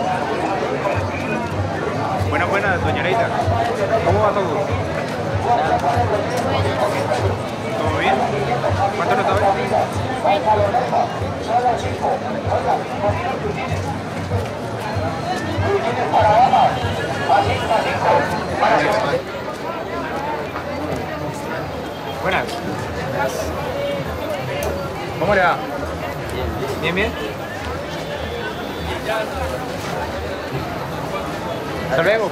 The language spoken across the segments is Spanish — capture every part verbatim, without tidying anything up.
Buenas, buenas, doña Leida. ¿Cómo va todo? ¿Todo bien? ¿Cuánto nos da hoy? Buenas. ¿Cómo le va? Bien, bien. Hasta luego.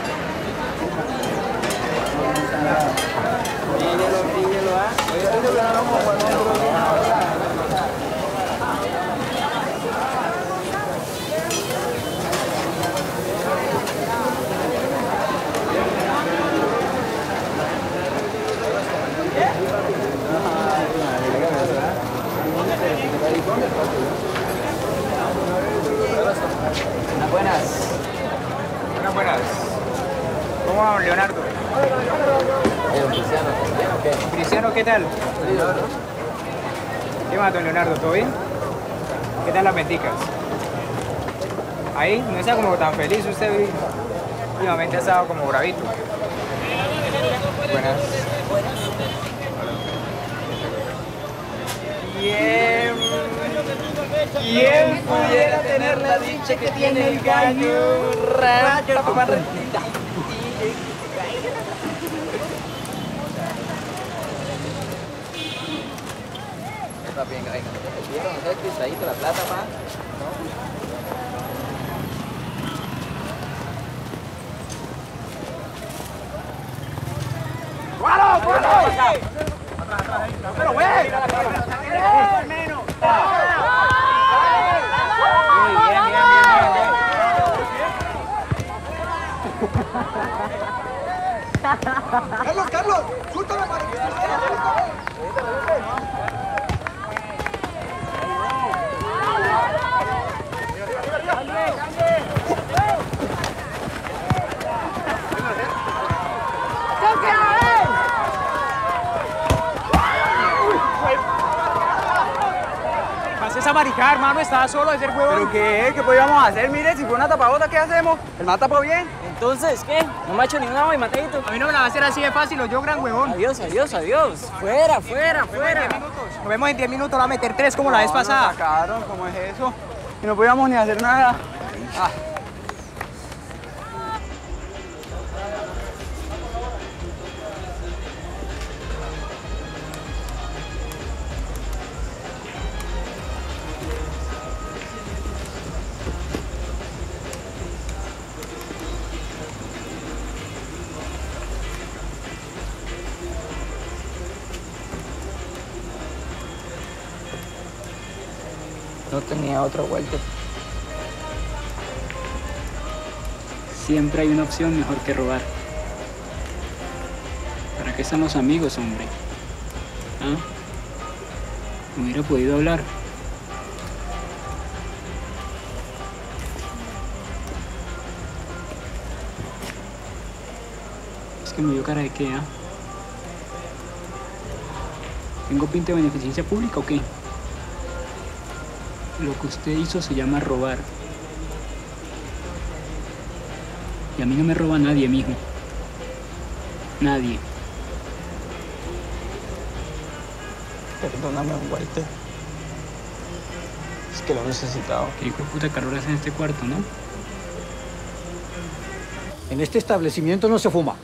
Buenas. Buenas, buenas. ¿Cómo va, don Leonardo? Don Cristiano, ¿qué? Cristiano, ¿qué tal? ¿Qué más, don Leonardo? ¿Todo bien? ¿Qué tal las venticas? Ahí, no está como tan feliz usted. Últimamente ha estado como bravito. Buenas. ¿Quién, ¿Quién pudiera tener la dicha que tiene el gallo? Rayo, papá, Está bien, ahí no te pidieron, ¿sabes qué? Está ahí con la plata, pa. ¡Guaro, guaro! ¡Pero, güey! ¡Menos! Carlos, Carlos, suéltame para que Esa maricada, hermano, estaba solo de ser huevón. ¿Pero qué? ¿Qué podíamos hacer? Mire, si fue una tapabota, ¿qué hacemos? ¿El man tapó bien? Entonces, ¿qué? No me ha hecho ni una hoy, Mateito. A mí no me la va a hacer así de fácil, o yo, gran huevón. Adiós, adiós, adiós. Fuera, fuera, fuera. Nos vemos en diez minutos, la va a meter tres como la vez pasada. Nos sacaron, ¿cómo es eso? Y no podíamos ni hacer nada. Ah. No tenía otra vuelta. Siempre hay una opción mejor que robar. ¿Para qué están los amigos, hombre? ¿Ah? ¿No hubiera podido hablar? Es que me dio cara de qué, ¿ah? ¿Tengo pinta de beneficencia pública o qué? Lo que usted hizo se llama robar. Y a mí no me roba nadie, mijo. Nadie. Perdóname, Walter. Es que lo necesitaba. ¿Qué hijo de puta calor hace en este cuarto, no? en este establecimiento no se fuma.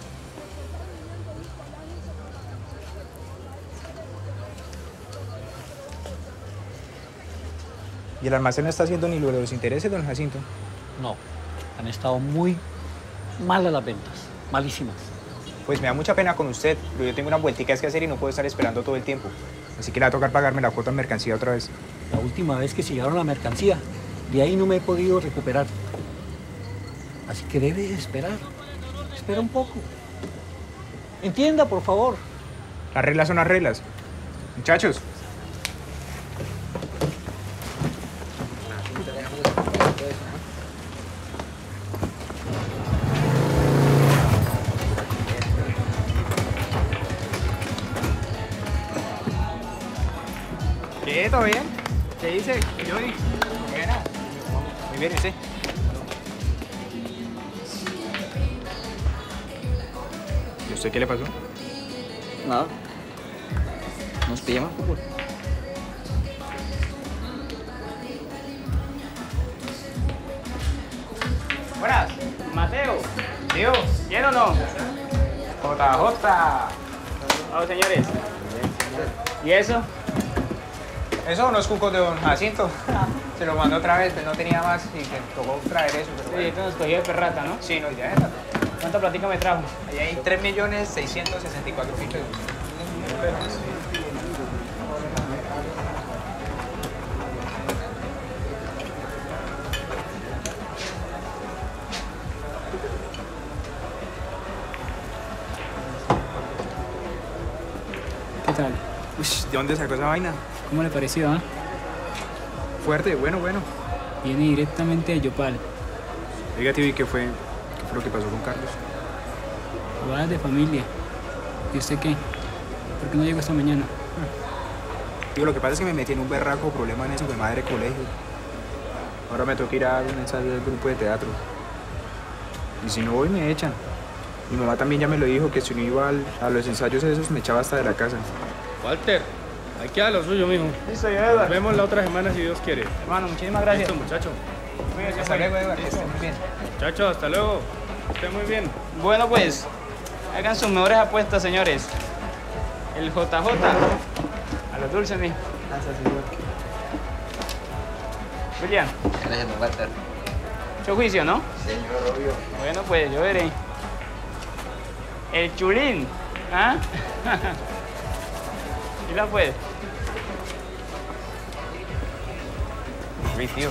¿Y el almacén no está haciendo ni lo de los intereses, don Jacinto? No, han estado muy malas las ventas, malísimas. Pues me da mucha pena con usted, pero yo tengo unas vuelticas que hacer y no puedo estar esperando todo el tiempo. Así que le va a tocar pagarme la cuota en mercancía otra vez. La última vez que se llevaron la mercancía, de ahí no me he podido recuperar. Así que debe esperar. Espera un poco. Entienda, por favor. Las reglas son las reglas. Muchachos. ¿Qué? ¿Todo bien? ¿Qué dice? Johnny. Muy bien, ¿y usted? ¿Usted qué le pasó? Nada. Nos pillamos fútbol. Buenas, Mateo. Tío, ¿Bien o no? J J. Vamos, señores. ¿Y eso? Eso, unos cucos de don Jacinto. Se lo mandó otra vez, pues no tenía más y que tocó traer eso. Pero Sí, bueno. esto nos cogió de perrata, ¿no? Sí, no, ya era. ¿Cuánta platica me trajo? Ahí hay tres millones seiscientos sesenta y cuatro mil pesos. ¿Qué tal? Uy, ¿de dónde sacó esa vaina? ¿Cómo le pareció, ah? Fuerte, bueno, bueno. Viene directamente de Yopal. Oiga, tío, ¿y qué fue, qué fue lo que pasó con Carlos? Jugadas de familia. ¿Y usted qué? ¿Por qué no llegó esta mañana? Tío, lo que pasa es que me metí en un berraco problema en eso de madre colegio. Ahora me toca ir a un ensayo del grupo de teatro. Y si no voy, me echan. Mi mamá también ya me lo dijo, que si no iba al- a los ensayos esos, me echaba hasta de la casa. Walter, ahí queda lo suyo, mijo. Listo, yo, Nos Eduardo. vemos la otra semana si Dios quiere. Hermano, muchísimas gracias. Listo, muchacho. Cuídese, Hasta pues. luego, Eduardo, que esté muy bien. Muchacho, hasta luego. Esté muy bien. Bueno, pues, hagan sus mejores apuestas, señores. El J J. A los dulces, mi. William, Gracias, don Walter. mucho juicio, ¿no? Señor, obvio. Bueno, pues, yo veré. El chulín, ¿ah? ¿Y la pues? Sí, tío.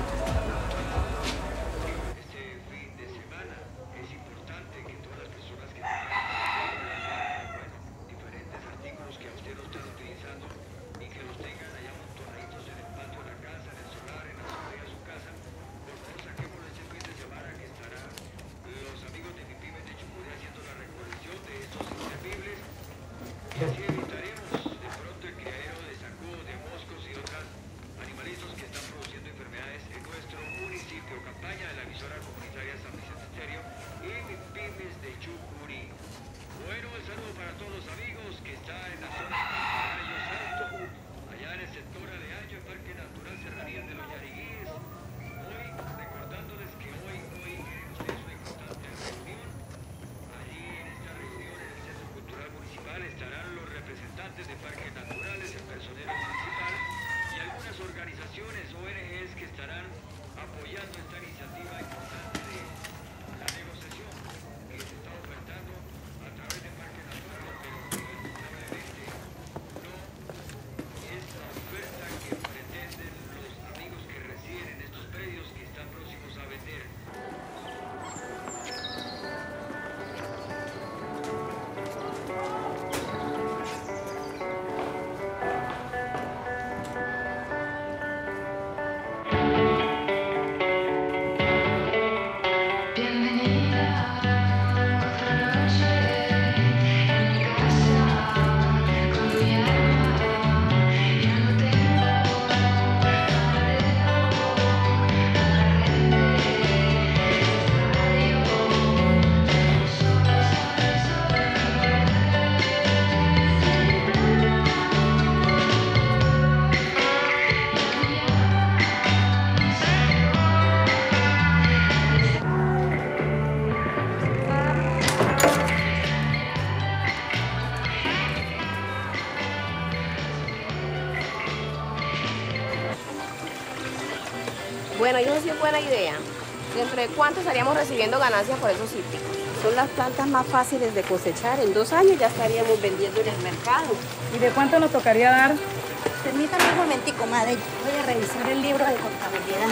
Bueno, yo no sé si es buena idea. ¿Dentro de cuánto estaríamos recibiendo ganancias por esos sitios? Son las plantas más fáciles de cosechar. En dos años ya estaríamos vendiendo en el mercado. ¿Y de cuánto nos tocaría dar? Permítame un momentico, madre. Voy a revisar el libro de contabilidad.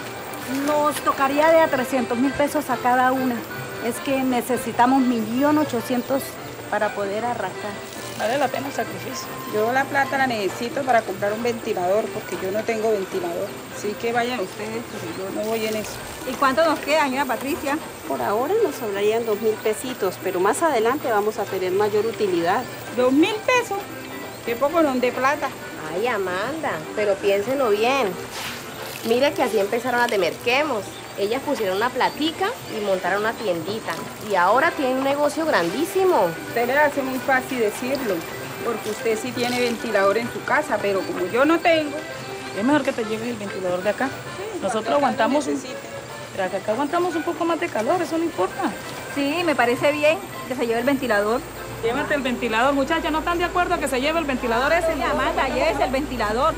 Nos tocaría de a trescientos mil pesos a cada una. Es que necesitamos un millón ochocientos para poder arrancar. Vale la pena el sacrificio. Yo la plata la necesito para comprar un ventilador porque yo no tengo ventilador. Así que vayan ustedes, porque yo no voy en eso. ¿Y cuánto nos queda, señora Patricia? Por ahora nos sobrarían dos mil pesitos, pero más adelante vamos a tener mayor utilidad. ¿Dos mil pesos? Qué poco no de plata. Ay, Amanda, pero piénsenlo bien. Mire que así empezaron las de Merquemos. Ellas pusieron una platica y montaron una tiendita. Y ahora tienen un negocio grandísimo. Usted le hace muy fácil decirlo, porque usted sí tiene ventilador en su casa, pero como yo no tengo... Es mejor que te lleves el ventilador de acá. Sí, Nosotros aguantamos un... Pero que acá aguantamos un poco más de calor, eso no importa. Sí, me parece bien que se lleve el ventilador. Llévate el ventilador, muchachas, ¿no están de acuerdo que se lleve el ventilador ese? Sí, Amanda, llévese el ventilador.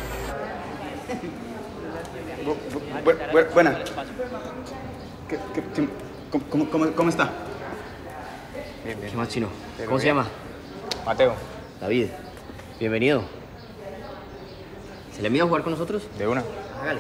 Bu bu bu buena. ¿Qué, qué, qué, cómo, cómo, ¿Cómo está? Bien, bien. ¿Qué más, chino? ¿Cómo se llama? Mateo. David. Bienvenido. ¿Se le mide a jugar con nosotros? De una. Hágale.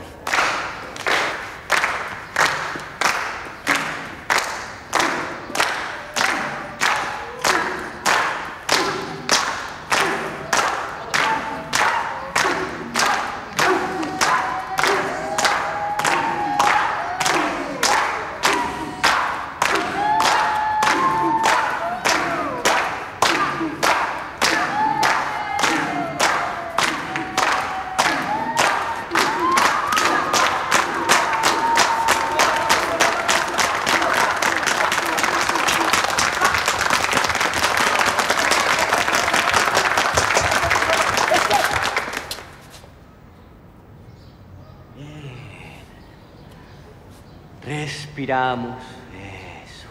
Respiramos. Eso.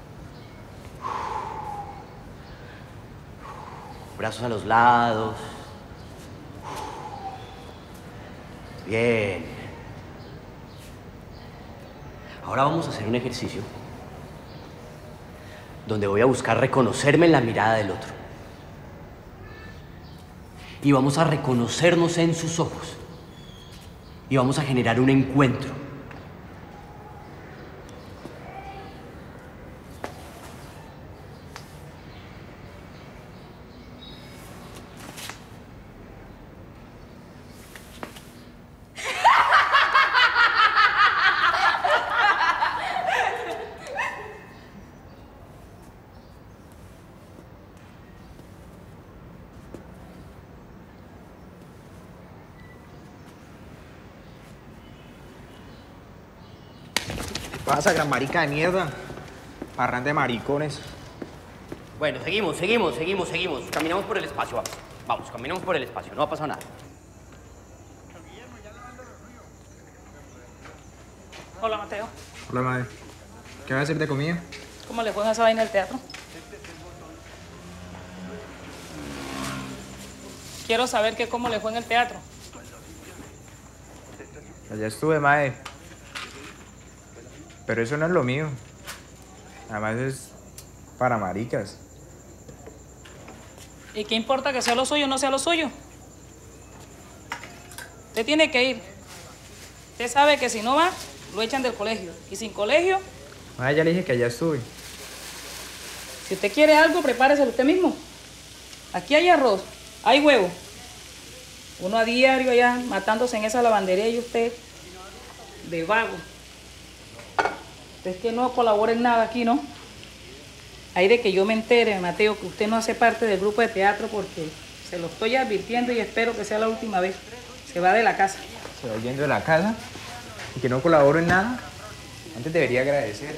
Brazos a los lados. Bien. Ahora vamos a hacer un ejercicio donde voy a buscar reconocerme en la mirada del otro. Y vamos a reconocernos en sus ojos. Y vamos a generar un encuentro. Pasa, gran marica de mierda. Parrán de maricones. Bueno, seguimos, seguimos, seguimos, seguimos. Caminamos por el espacio, vamos. Vamos, caminamos por el espacio, no va a pasar nada. Hola, Mateo. Hola, madre. ¿Qué vas a hacer de comida? ¿Cómo le fue en esa vaina del teatro? Quiero saber que cómo le fue en el teatro. Allá estuve, madre. Pero eso no es lo mío. Además es para maricas. ¿Y qué importa que sea lo suyo o no sea lo suyo? Usted tiene que ir. Usted sabe que si no va, lo echan del colegio. Y sin colegio... Madre, ya le dije que allá estuve. Si usted quiere algo, prepáreselo usted mismo. Aquí hay arroz, hay huevo. Uno a diario allá matándose en esa lavandería y usted de vago. Usted es que no colabora en nada aquí, ¿no? Hay de que yo me entere, Mateo, que usted no hace parte del grupo de teatro porque se lo estoy advirtiendo y espero que sea la última vez. Se va de la casa. Se va yendo de la casa y que no colaboro en nada. Antes debería agradecer.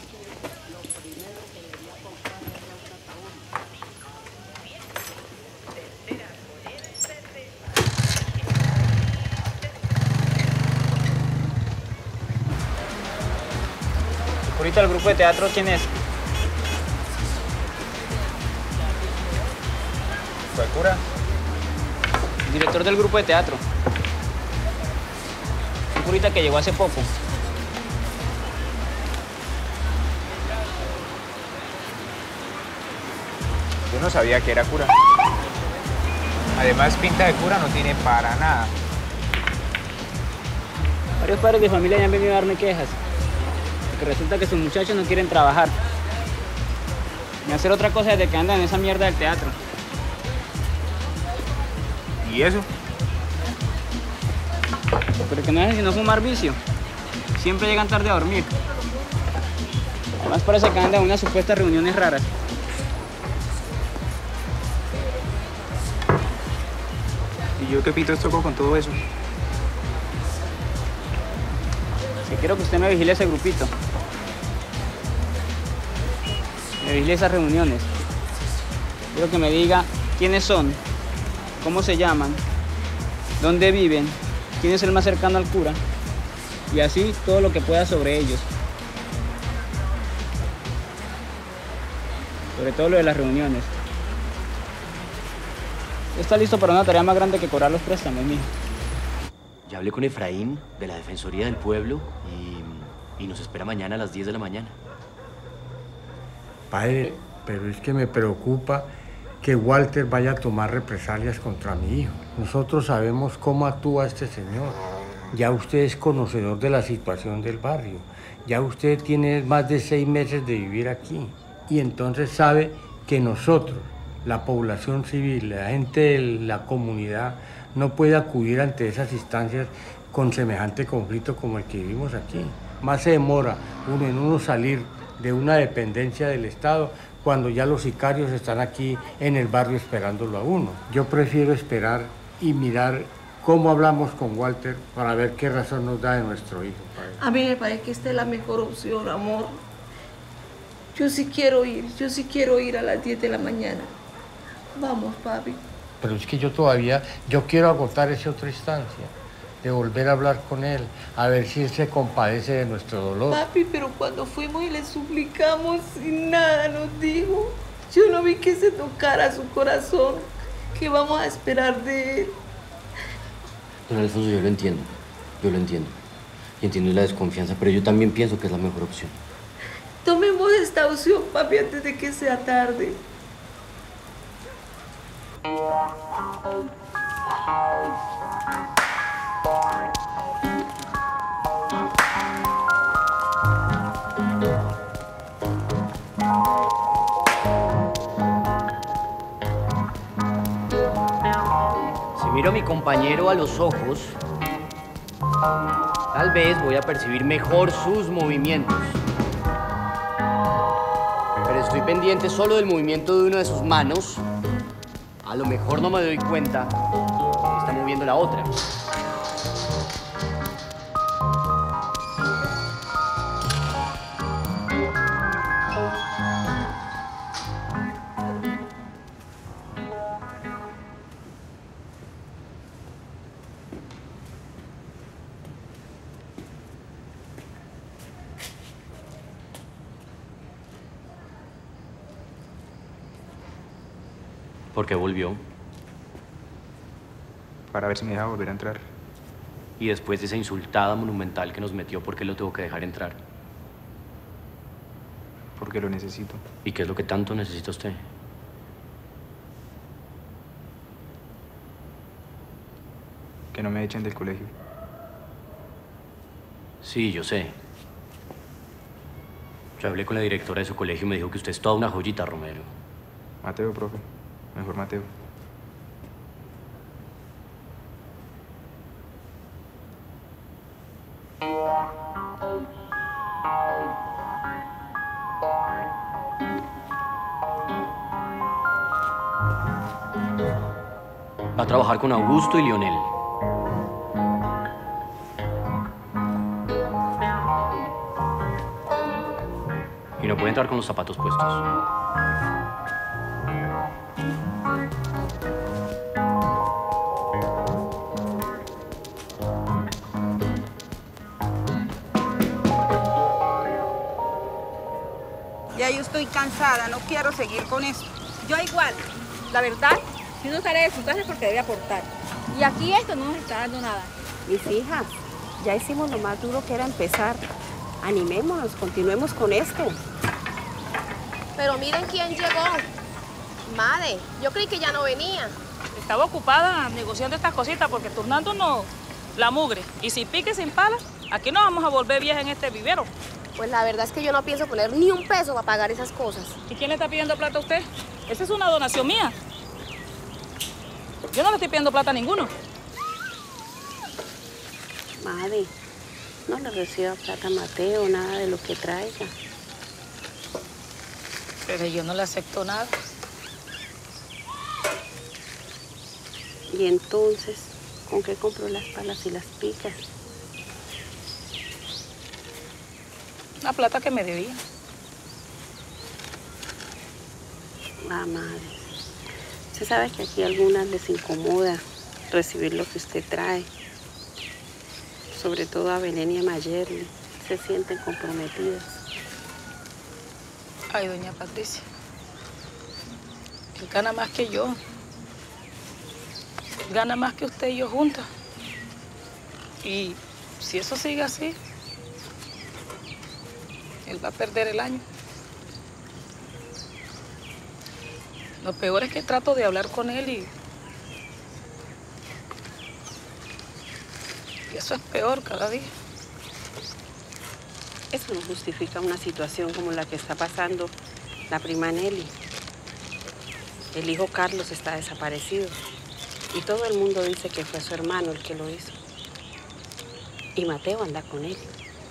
Ahorita el grupo de teatro, ¿quién es? ¿Fue cura? Director del grupo de teatro. Un curita que llegó hace poco. Yo no sabía que era cura. Además, pinta de cura no tiene para nada. Varios padres de familia ya han venido a darme quejas. Porque resulta que sus muchachos no quieren trabajar. Ni hacer otra cosa desde que andan en esa mierda del teatro. ¿Y eso? Pero que no es sino fumar vicio. Siempre llegan tarde a dormir. Además parece que andan en unas supuestas reuniones raras. ¿Y yo qué pito toco con todo eso? Que quiero que usted me vigile ese grupito. Me vigile esas reuniones. Quiero que me diga quiénes son, cómo se llaman, dónde viven, quién es el más cercano al cura y así todo lo que pueda sobre ellos. Sobre todo lo de las reuniones. Está listo para una tarea más grande que cobrar los préstamos, mijo. Ya hablé con Efraín de la Defensoría del Pueblo y, y nos espera mañana a las diez de la mañana. Padre, pero es que me preocupa que Walter vaya a tomar represalias contra mi hijo. Nosotros sabemos cómo actúa este señor. Ya usted es conocedor de la situación del barrio. Ya usted tiene más de seis meses de vivir aquí. Y entonces sabe que nosotros, la población civil, la gente de la comunidad, no puede acudir ante esas instancias con semejante conflicto como el que vivimos aquí. Más se demora uno en uno salir de una dependencia del Estado cuando ya los sicarios están aquí en el barrio esperándolo a uno. Yo prefiero esperar y mirar cómo hablamos con Walter para ver qué razón nos da de nuestro hijo, padre. A mí me parece que esta es la mejor opción, amor. Yo sí quiero ir, yo sí quiero ir a las diez de la mañana. Vamos, papi. Pero es que yo todavía, yo quiero agotar esa otra instancia, de volver a hablar con él, a ver si él se compadece de nuestro dolor. Papi, pero cuando fuimos y le suplicamos y nada nos dijo, yo no vi que se tocara su corazón. ¿Qué vamos a esperar de él? Don Alfonso, yo lo entiendo, yo lo entiendo. Y entiendo la desconfianza, pero yo también pienso que es la mejor opción. Tomemos esta opción, papi, antes de que sea tarde. Si miro a mi compañero a los ojos, tal vez voy a percibir mejor sus movimientos. Pero estoy pendiente solo del movimiento de una de sus manos. A lo mejor no me doy cuenta que está moviendo la otra. ¿Por qué volvió? Para ver si me deja volver a entrar. Y después de esa insultada monumental que nos metió, ¿por qué lo tengo que dejar entrar? Porque lo necesito. ¿Y qué es lo que tanto necesita usted? Que no me echen del colegio. Sí, yo sé. Yo hablé con la directora de su colegio y me dijo que usted es toda una joyita, Romero. Mateo, profe. Mejor Mateo. Va a trabajar con Augusto y Lionel. Y no puede entrar con los zapatos puestos. Ya yo estoy cansada, no quiero seguir con eso. Yo igual. La verdad, si uno sale de su casa es porque debe aportar. Y aquí esto no nos está dando nada. Mis hijas, ya hicimos lo más duro que era empezar. Animémonos, continuemos con esto. Pero miren quién llegó. Madre, yo creí que ya no venía. Estaba ocupada negociando estas cositas porque turnándonos la mugre. Y si pique sin pala, aquí nos vamos a volver viejas en este vivero. Pues la verdad es que yo no pienso poner ni un peso para pagar esas cosas. ¿Y quién le está pidiendo plata a usted? Esa es una donación mía. Yo no le estoy pidiendo plata a ninguno. Madre, no le reciba plata a Mateo, nada de lo que traiga. Pero yo no le acepto nada. Y entonces, ¿con qué compró las palas y las picas? La plata que me debía. Ah, madre. Usted sabe que aquí a algunas les incomoda recibir lo que usted trae. Sobre todo a Belén y a Mayerly. Se sienten comprometidas. Ay, doña Patricia. Él gana más que yo. Gana más que usted y yo juntas. Y si eso sigue así, él va a perder el año. Lo peor es que trato de hablar con él y... y eso es peor cada día. Eso no justifica una situación como la que está pasando la prima Nelly. El hijo Carlos está desaparecido y todo el mundo dice que fue su hermano el que lo hizo. Y Mateo anda con él.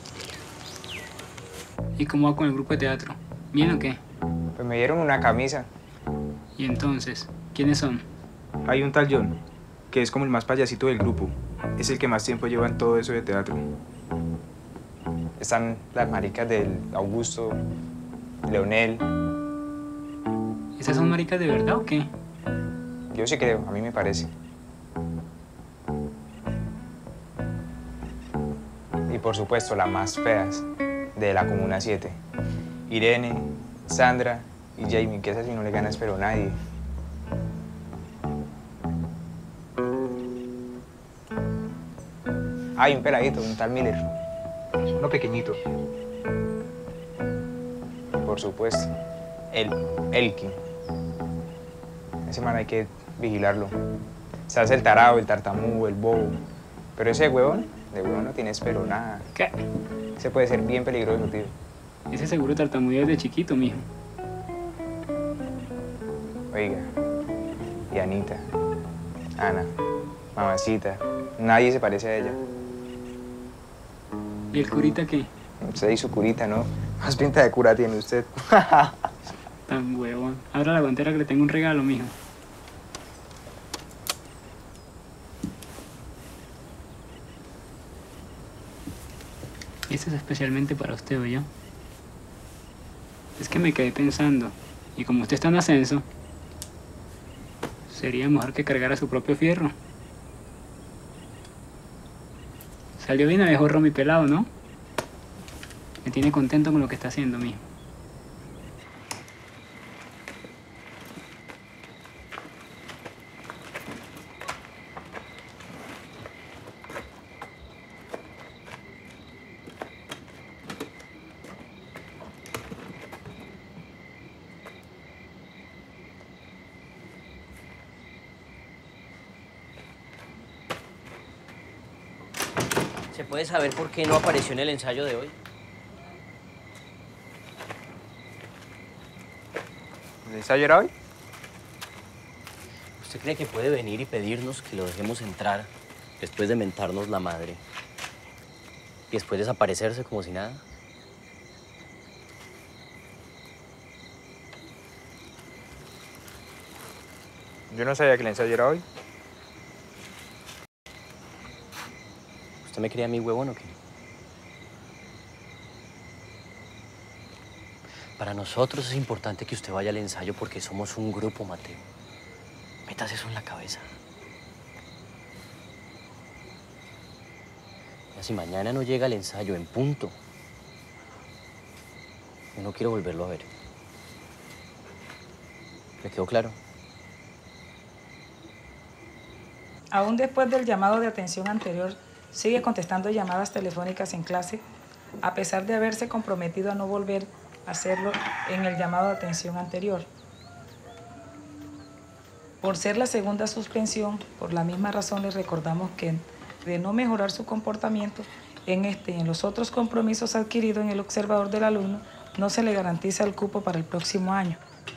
¿Y cómo va con el grupo de teatro? ¿Bien o qué? Pues me dieron una camisa. ¿Y entonces? ¿Quiénes son? Hay un tal John, que es como el más payasito del grupo. Es el que más tiempo lleva en todo eso de teatro. Están las maricas del Augusto, Leonel. ¿Esas son maricas de verdad o qué? Yo sí creo, a mí me parece. Y por supuesto, las más feas de la Comuna siete. Irene, Sandra y Jamie, que esas sí no le ganas pero nadie. Hay un peladito, un tal Miller. Uno pequeñito. Y por supuesto, el Elkin. Ese man hay que vigilarlo. Se hace el tarado, el tartamudo, el bobo. Pero ese huevón, de huevón no tienes pero nada. ¿Qué? Ese puede ser bien peligroso, tío. Ese seguro tartamudeo desde chiquito, mijo. Oiga, y Anita, Ana, mamacita, nadie se parece a ella. ¿Y el curita qué? Usted y su curita, ¿no? Más pinta de cura tiene usted. Tan huevón. Abra la guantera que le tengo un regalo, mijo. Este es especialmente para usted, ¿oyó? Es que me quedé pensando, y como usted está en ascenso, sería mejor que cargara su propio fierro. Salió bien abejorro mi pelado, ¿no? Me tiene contento con lo que está haciendo, mijo. ¿Se puede saber por qué no apareció en el ensayo de hoy? ¿El ensayo era hoy? ¿Usted cree que puede venir y pedirnos que lo dejemos entrar después de mentarnos la madre y después desaparecerse como si nada? Yo no sabía que el ensayo era hoy. ¿Usted me creía a mí huevón o qué? Para nosotros es importante que usted vaya al ensayo porque somos un grupo, Mateo. Métase eso en la cabeza. Ya si mañana no llega al ensayo en punto, yo no quiero volverlo a ver. ¿Le quedó claro? Aún después del llamado de atención anterior, sigue contestando llamadas telefónicas en clase, a pesar de haberse comprometido a no volver a hacerlo en el llamado de atención anterior. Por ser la segunda suspensión, por la misma razón les recordamos que de no mejorar su comportamiento en este y en los otros compromisos adquiridos en el observador del alumno, no se le garantiza el cupo para el próximo año.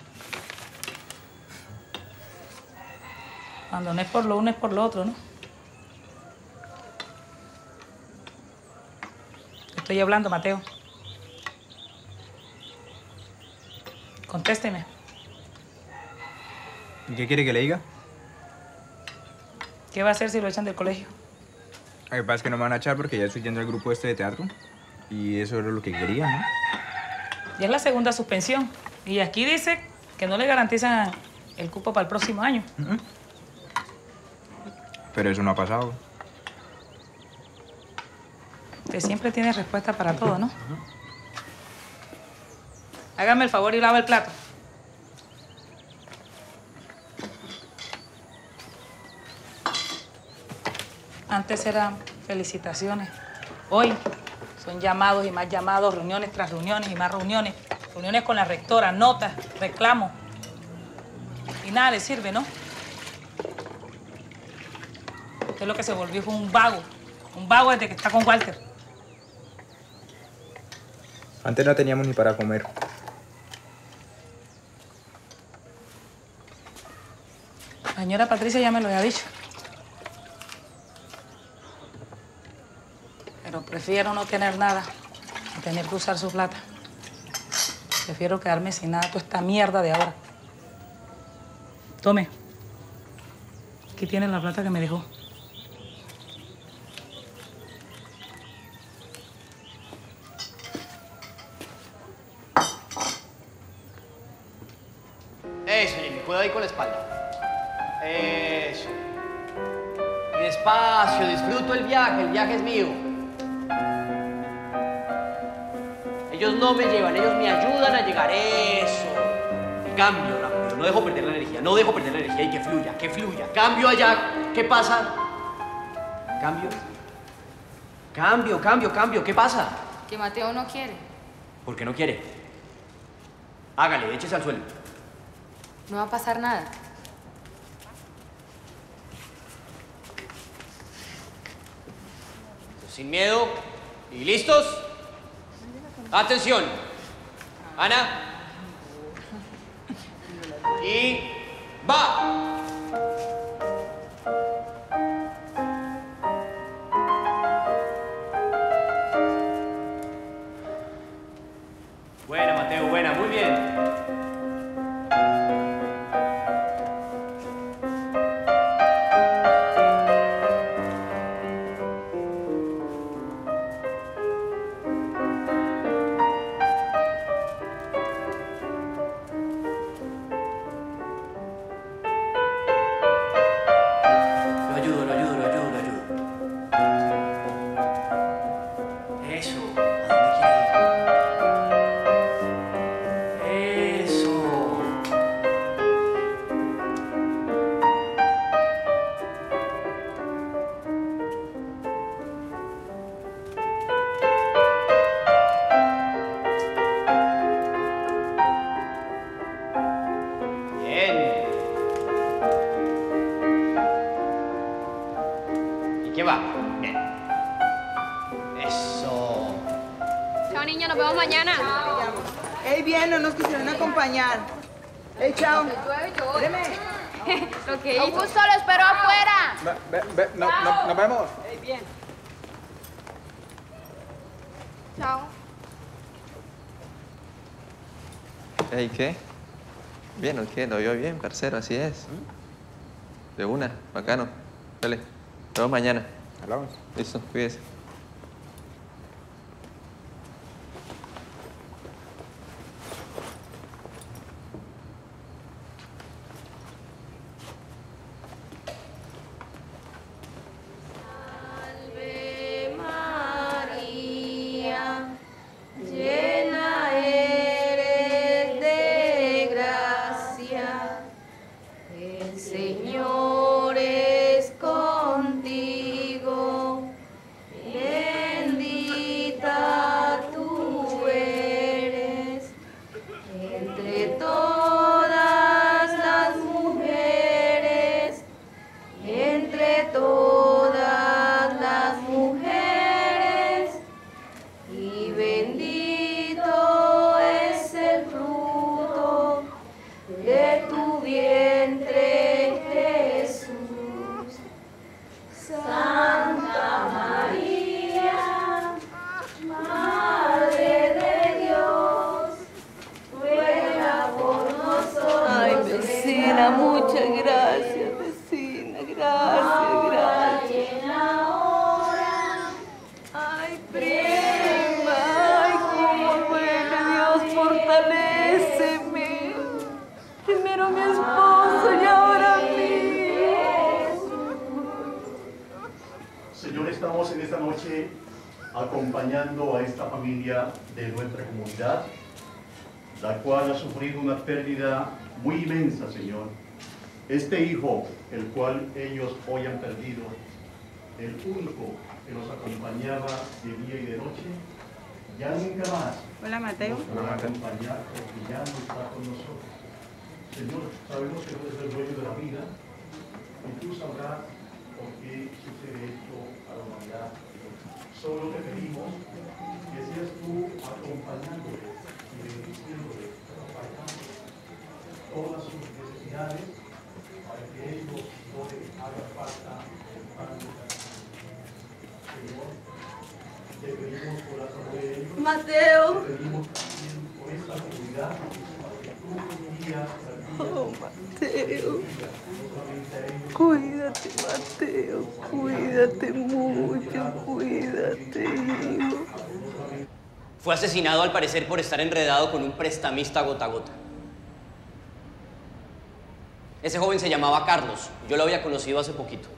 Cuando no es por lo uno, es por lo otro, ¿no? Estoy hablando, Mateo. Contésteme. ¿Y qué quiere que le diga? ¿Qué va a hacer si lo echan del colegio? Lo que pasa es que no me van a echar porque ya estoy yendo al grupo este de teatro. Y eso era lo que quería, ¿no? Y es la segunda suspensión. Y aquí dice que no le garantizan el cupo para el próximo año. Uh-huh. Pero eso no ha pasado. Usted siempre tiene respuesta para todo, ¿no? Uh-huh. Hágame el favor y lava el plato. Antes eran felicitaciones. Hoy son llamados y más llamados, reuniones tras reuniones y más reuniones. Reuniones con la rectora, notas, reclamos. Y nada le sirve, ¿no? Usted lo que se volvió fue un vago. Un vago desde que está con Walter. Antes no teníamos ni para comer. La señora Patricia ya me lo había dicho. Pero prefiero no tener nada y tener que usar su plata. Prefiero quedarme sin nada toda esta mierda de ahora. Tome. Aquí tiene la plata que me dejó. Eso, Jenny, puedo ir con la espalda. Eso. Y despacio, disfruto el viaje, el viaje es mío. Ellos no me llevan, ellos me ayudan a llegar. Eso. Cambio rápido, no dejo perder la energía, no dejo perder la energía y que fluya, que fluya. Cambio allá, ¿qué pasa? Cambio. Cambio, cambio, cambio, ¿qué pasa? Que Mateo no quiere. ¿Por qué no quiere? Hágale, échese al suelo. No va a pasar nada. Sin miedo. ¿Y listos? Atención. Ana. Y va. Buena, Mateo, buena, muy bien. ¿Qué va? Bien. Eso. Chao, niña, nos vemos mañana. Ey, bien, no nos quisieron acompañar. Ey, chao. Espérame. Lo que hizo. Augusto, lo espero afuera. Ve, ve, no, no, nos vemos. Ey, bien. Chao. Ey, ¿qué? ¿Bien o qué? Lo vio bien, parcero, así es. De una, bacano. Dale, nos vemos mañana. Hablamos. Listo, cuídese. Muchas gracias, vecina, gracias, gracias. Ay, prima. primero mi esposo y ahora mí. Señor, estamos en esta noche acompañando a esta familia de nuestra comunidad, la cual ha sufrido una pérdida muy inmensa, Señor. Este hijo, el cual ellos hoy han perdido, el único que los acompañaba de día y de noche, ya nunca más Hola, Mateo. nos podrá acompañar porque ya no está con nosotros. Señor, sabemos que tú eres el dueño de la vida y tú sabrás por qué sucede esto a la humanidad. Solo te pedimos que seas tú acompañándoles y bendiciéndoles, acompañando todas sus necesidades para que ellos no les haga falta el pan de cada día. Señor, te pedimos por la salud de ellos. Mateo. Te pedimos también por esta comunidad para que tú guías la vida. Oh, Mateo. Cuídate, Mateo. Cuídate mucho. Cuídate, hijo. Fue asesinado al parecer por estar enredado con un prestamista gota a gota. Ese joven se llamaba Carlos. Yo lo había conocido hace poquito.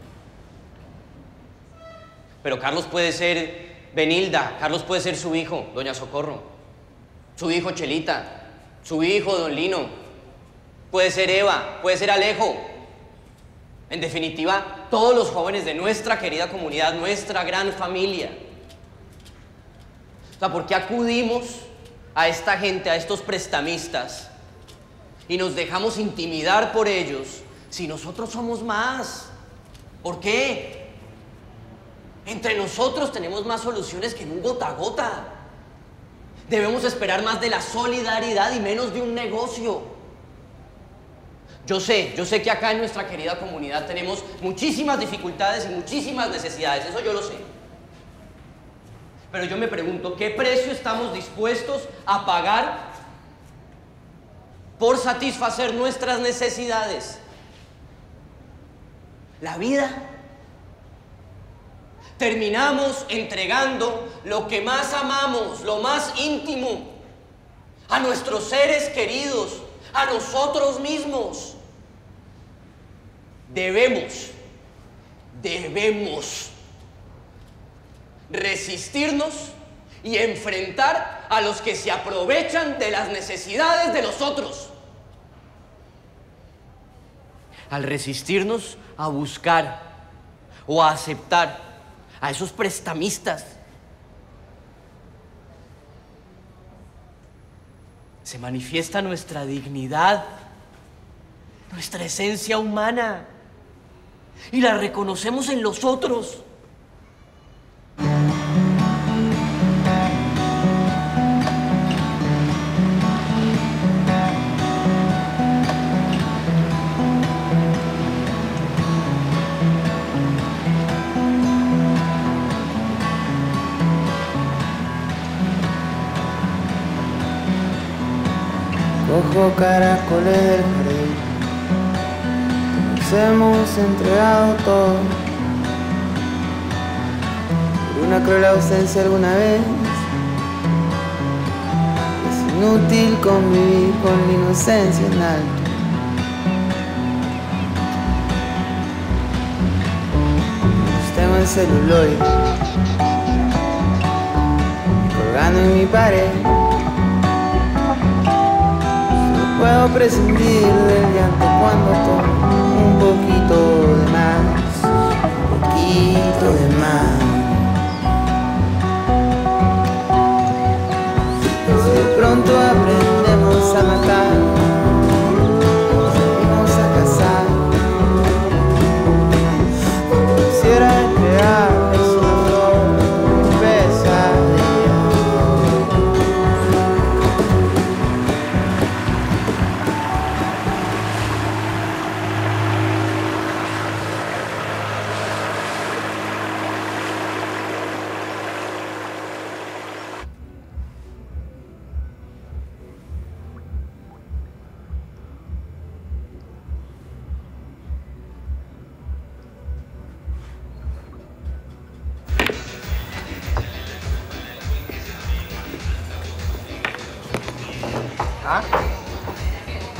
Pero Carlos puede ser Benilda, Carlos puede ser su hijo, Doña Socorro, su hijo Chelita, su hijo Don Lino, puede ser Eva, puede ser Alejo. En definitiva, todos los jóvenes de nuestra querida comunidad, nuestra gran familia. O sea, ¿por qué acudimos a esta gente, a estos prestamistas, y nos dejamos intimidar por ellos si nosotros somos más? ¿Por qué? Entre nosotros tenemos más soluciones que en un gota a gota. Debemos esperar más de la solidaridad y menos de un negocio. Yo sé, yo sé que acá en nuestra querida comunidad tenemos muchísimas dificultades y muchísimas necesidades, eso yo lo sé. Pero yo me pregunto, ¿qué precio estamos dispuestos a pagar por satisfacer nuestras necesidades? La vida. Terminamos entregando lo que más amamos, lo más íntimo, a nuestros seres queridos, a nosotros mismos. Debemos, debemos resistirnos y enfrentar a los que se aprovechan de las necesidades de los otros. Al resistirnos a buscar o a aceptar a esos prestamistas, se manifiesta nuestra dignidad, nuestra esencia humana, y la reconocemos en los otros. Cojo caracoles del jardín, nos hemos entregado todo por una cruel ausencia alguna vez. Es inútil convivir con la inocencia en alto. Los tengo en celuloide, colgando en mi pared. Puedo prescindir del llanto cuando tomo un poquito de más, un poquito de más. Si de pronto aprendemos a matar, salimos a cazar. Quisiera crearles una flor, una pesadilla.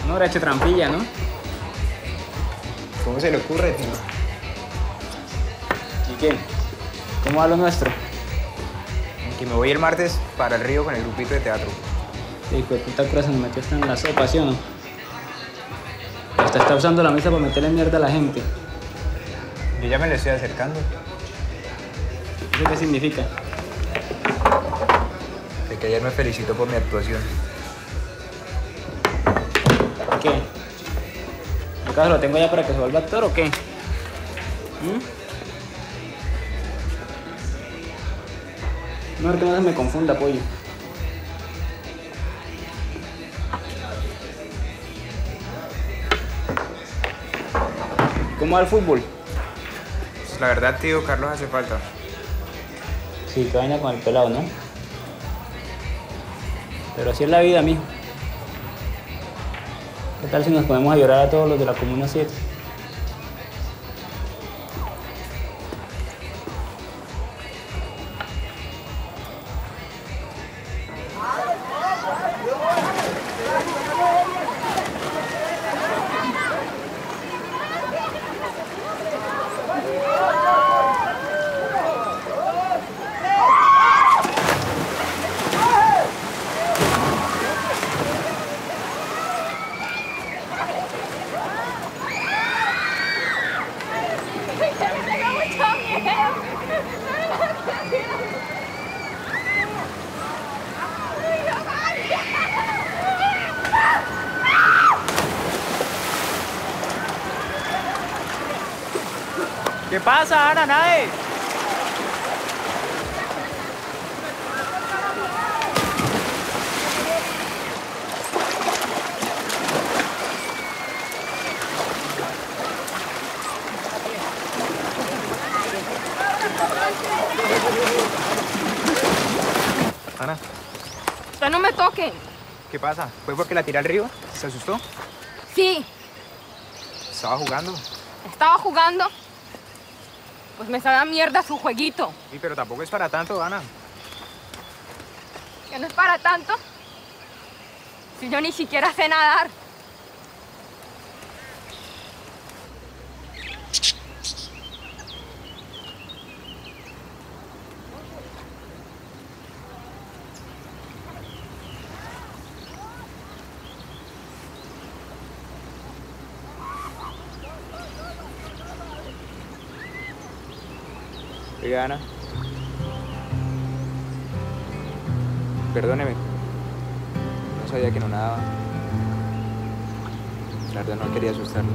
No habrá hecho trampilla, ¿no? ¿Cómo se le ocurre, tío? ¿Y qué? ¿Cómo va lo nuestro? Que me voy el martes para el río con el grupito de teatro. Sí, pues puta cura se nos metió hasta en la sopa, ¿sí o no? Hasta está usando la mesa para meterle mierda a la gente. Yo ya me le estoy acercando. ¿Eso qué significa? De que ayer me felicitó por mi actuación. ¿Qué? ¿Acaso lo tengo ya para que se vuelva actor o qué? ¿Mm? No, que no se me confunda, pollo. ¿Cómo va el fútbol? Pues la verdad, tío, Carlos hace falta. Sí, que vaina con el pelado, ¿no? Pero así es la vida, mijo. ¿Qué tal si nos ponemos a llorar a todos los de la Comuna siete? ¿Qué pasa, Ana? Nadie. Ana, Usted no me toque. ¿qué pasa? ¿Fue porque la tiré al río? ¿Se asustó? Sí, Estaba jugando. estaba jugando. Pues me sabe a mierda su jueguito. Sí, pero tampoco es para tanto, Ana. Que no es para tanto. Si yo ni siquiera sé nadar. Oiga, Ana. Perdóneme. No sabía que no nadaba. La verdad no quería asustarlo.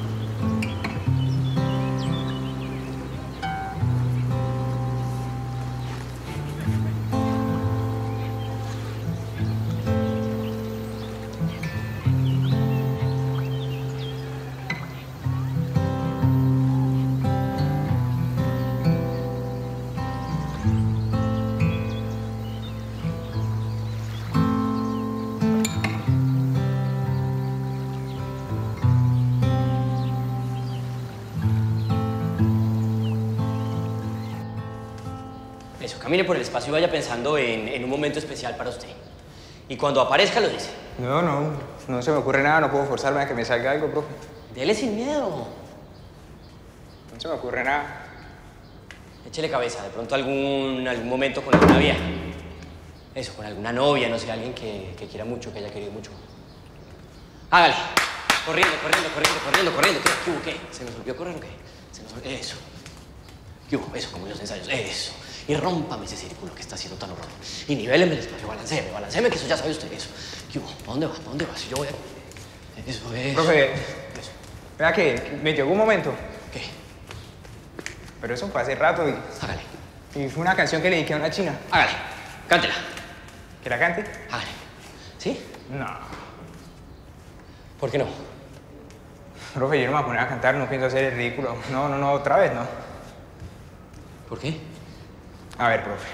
Eso, camine por el espacio y vaya pensando en, en un momento especial para usted. Y cuando aparezca lo dice. No, no, no se me ocurre nada, no puedo forzarme a que me salga algo, profe. Dele sin miedo. No se me ocurre nada. Échele cabeza, de pronto algún, algún momento con alguna vieja. Eso, con alguna novia, no sé, alguien que, que quiera mucho, que haya querido mucho. Hágale. Corriendo, corriendo, corriendo, corriendo, corriendo. ¿Qué, qué hubo, qué? ¿Se nos olvidó correr o qué? Se nos olvidó. Eso. ¿Qué hubo? Eso, como en los ensayos. Eso. Y rómpame ese círculo que está haciendo tan horror. Y nivéleme el espacio, balanceeme, balanceeme, que eso ya sabe usted. Eso. ¿Qué hubo? ¿Para dónde va? ¿Para dónde va? Si yo voy a... Eso, eso. Profe, Eso. vea que me llegó un momento. ¿Qué? Pero eso fue hace rato y... Hágale. Y fue una canción que le dediqué a una china. Hágale. Cántela. ¿Que la cante? Hágale. ¿Sí? No. ¿Por qué no? Profe, yo no me voy a poner a cantar, no pienso hacer el ridículo. No, no, no, otra vez no. ¿Por qué? A ver, profe.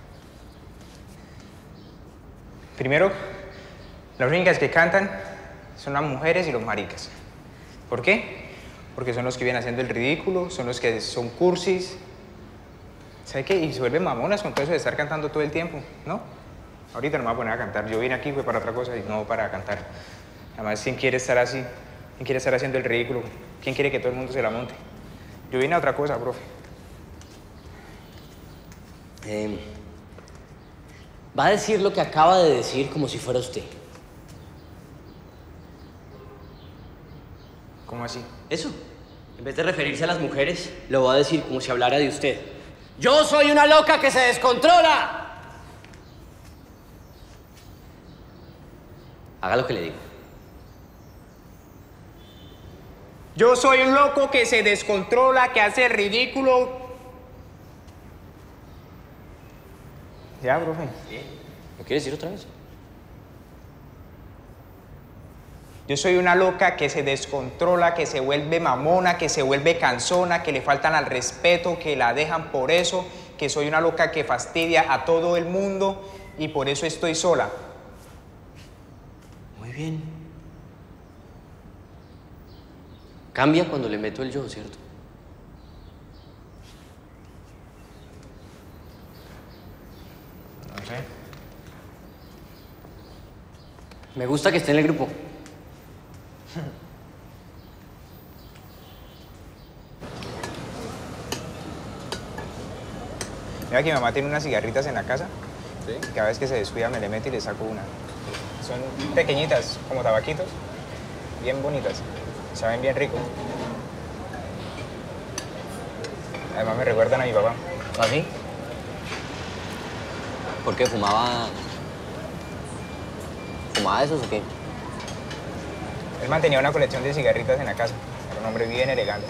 Primero, las únicas que cantan son las mujeres y los maricas. ¿Por qué? Porque son los que vienen haciendo el ridículo, son los que son cursis. ¿Sabe qué? Y se vuelven mamonas con todo eso de estar cantando todo el tiempo, ¿no? Ahorita no me voy a poner a cantar. Yo vine aquí fue para otra cosa y no para cantar. Además, ¿quién quiere estar así? ¿Quién quiere estar haciendo el ridículo? ¿Quién quiere que todo el mundo se la monte? Yo vine a otra cosa, profe. Eh, va a decir lo que acaba de decir como si fuera usted. ¿Cómo así? Eso. En vez de referirse a las mujeres, lo va a decir como si hablara de usted. ¡Yo soy una loca que se descontrola! Haga lo que le digo. Yo soy un loco que se descontrola, que hace ridículo. Ya, profe. ¿Lo quiere decir otra vez? Yo soy una loca que se descontrola, que se vuelve mamona, que se vuelve cansona, que le faltan al respeto, que la dejan por eso, que soy una loca que fastidia a todo el mundo y por eso estoy sola. Muy bien. Cambia cuando le meto el yo, ¿cierto? No sé. Me gusta que esté en el grupo. Mira que mi mamá tiene unas cigarritas en la casa. ¿Sí? Cada vez que se descuida me le meto y le saco una. Son pequeñitas, como tabaquitos, bien bonitas. Saben bien rico. Además me recuerdan a mi papá. ¿Ah, sí? ¿Por qué? ¿Fumaba... ¿Fumaba esos o qué? Él mantenía una colección de cigarritas en la casa. Era un hombre bien elegante.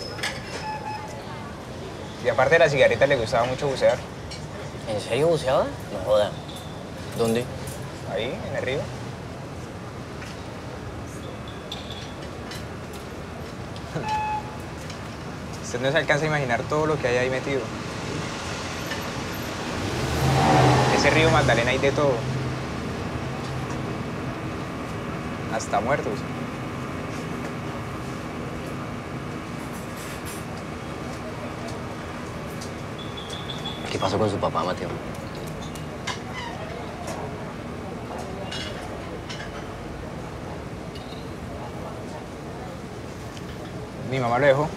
Y aparte de las cigarritas le gustaba mucho bucear. ¿En serio buceaba? No joda. ¿Dónde? Ahí, en el río. Usted no se alcanza a imaginar todo lo que hay ahí metido. En ese río Magdalena hay de todo. Hasta muertos. ¿Qué pasó con su papá, Mateo? Mi mamá lo dejó.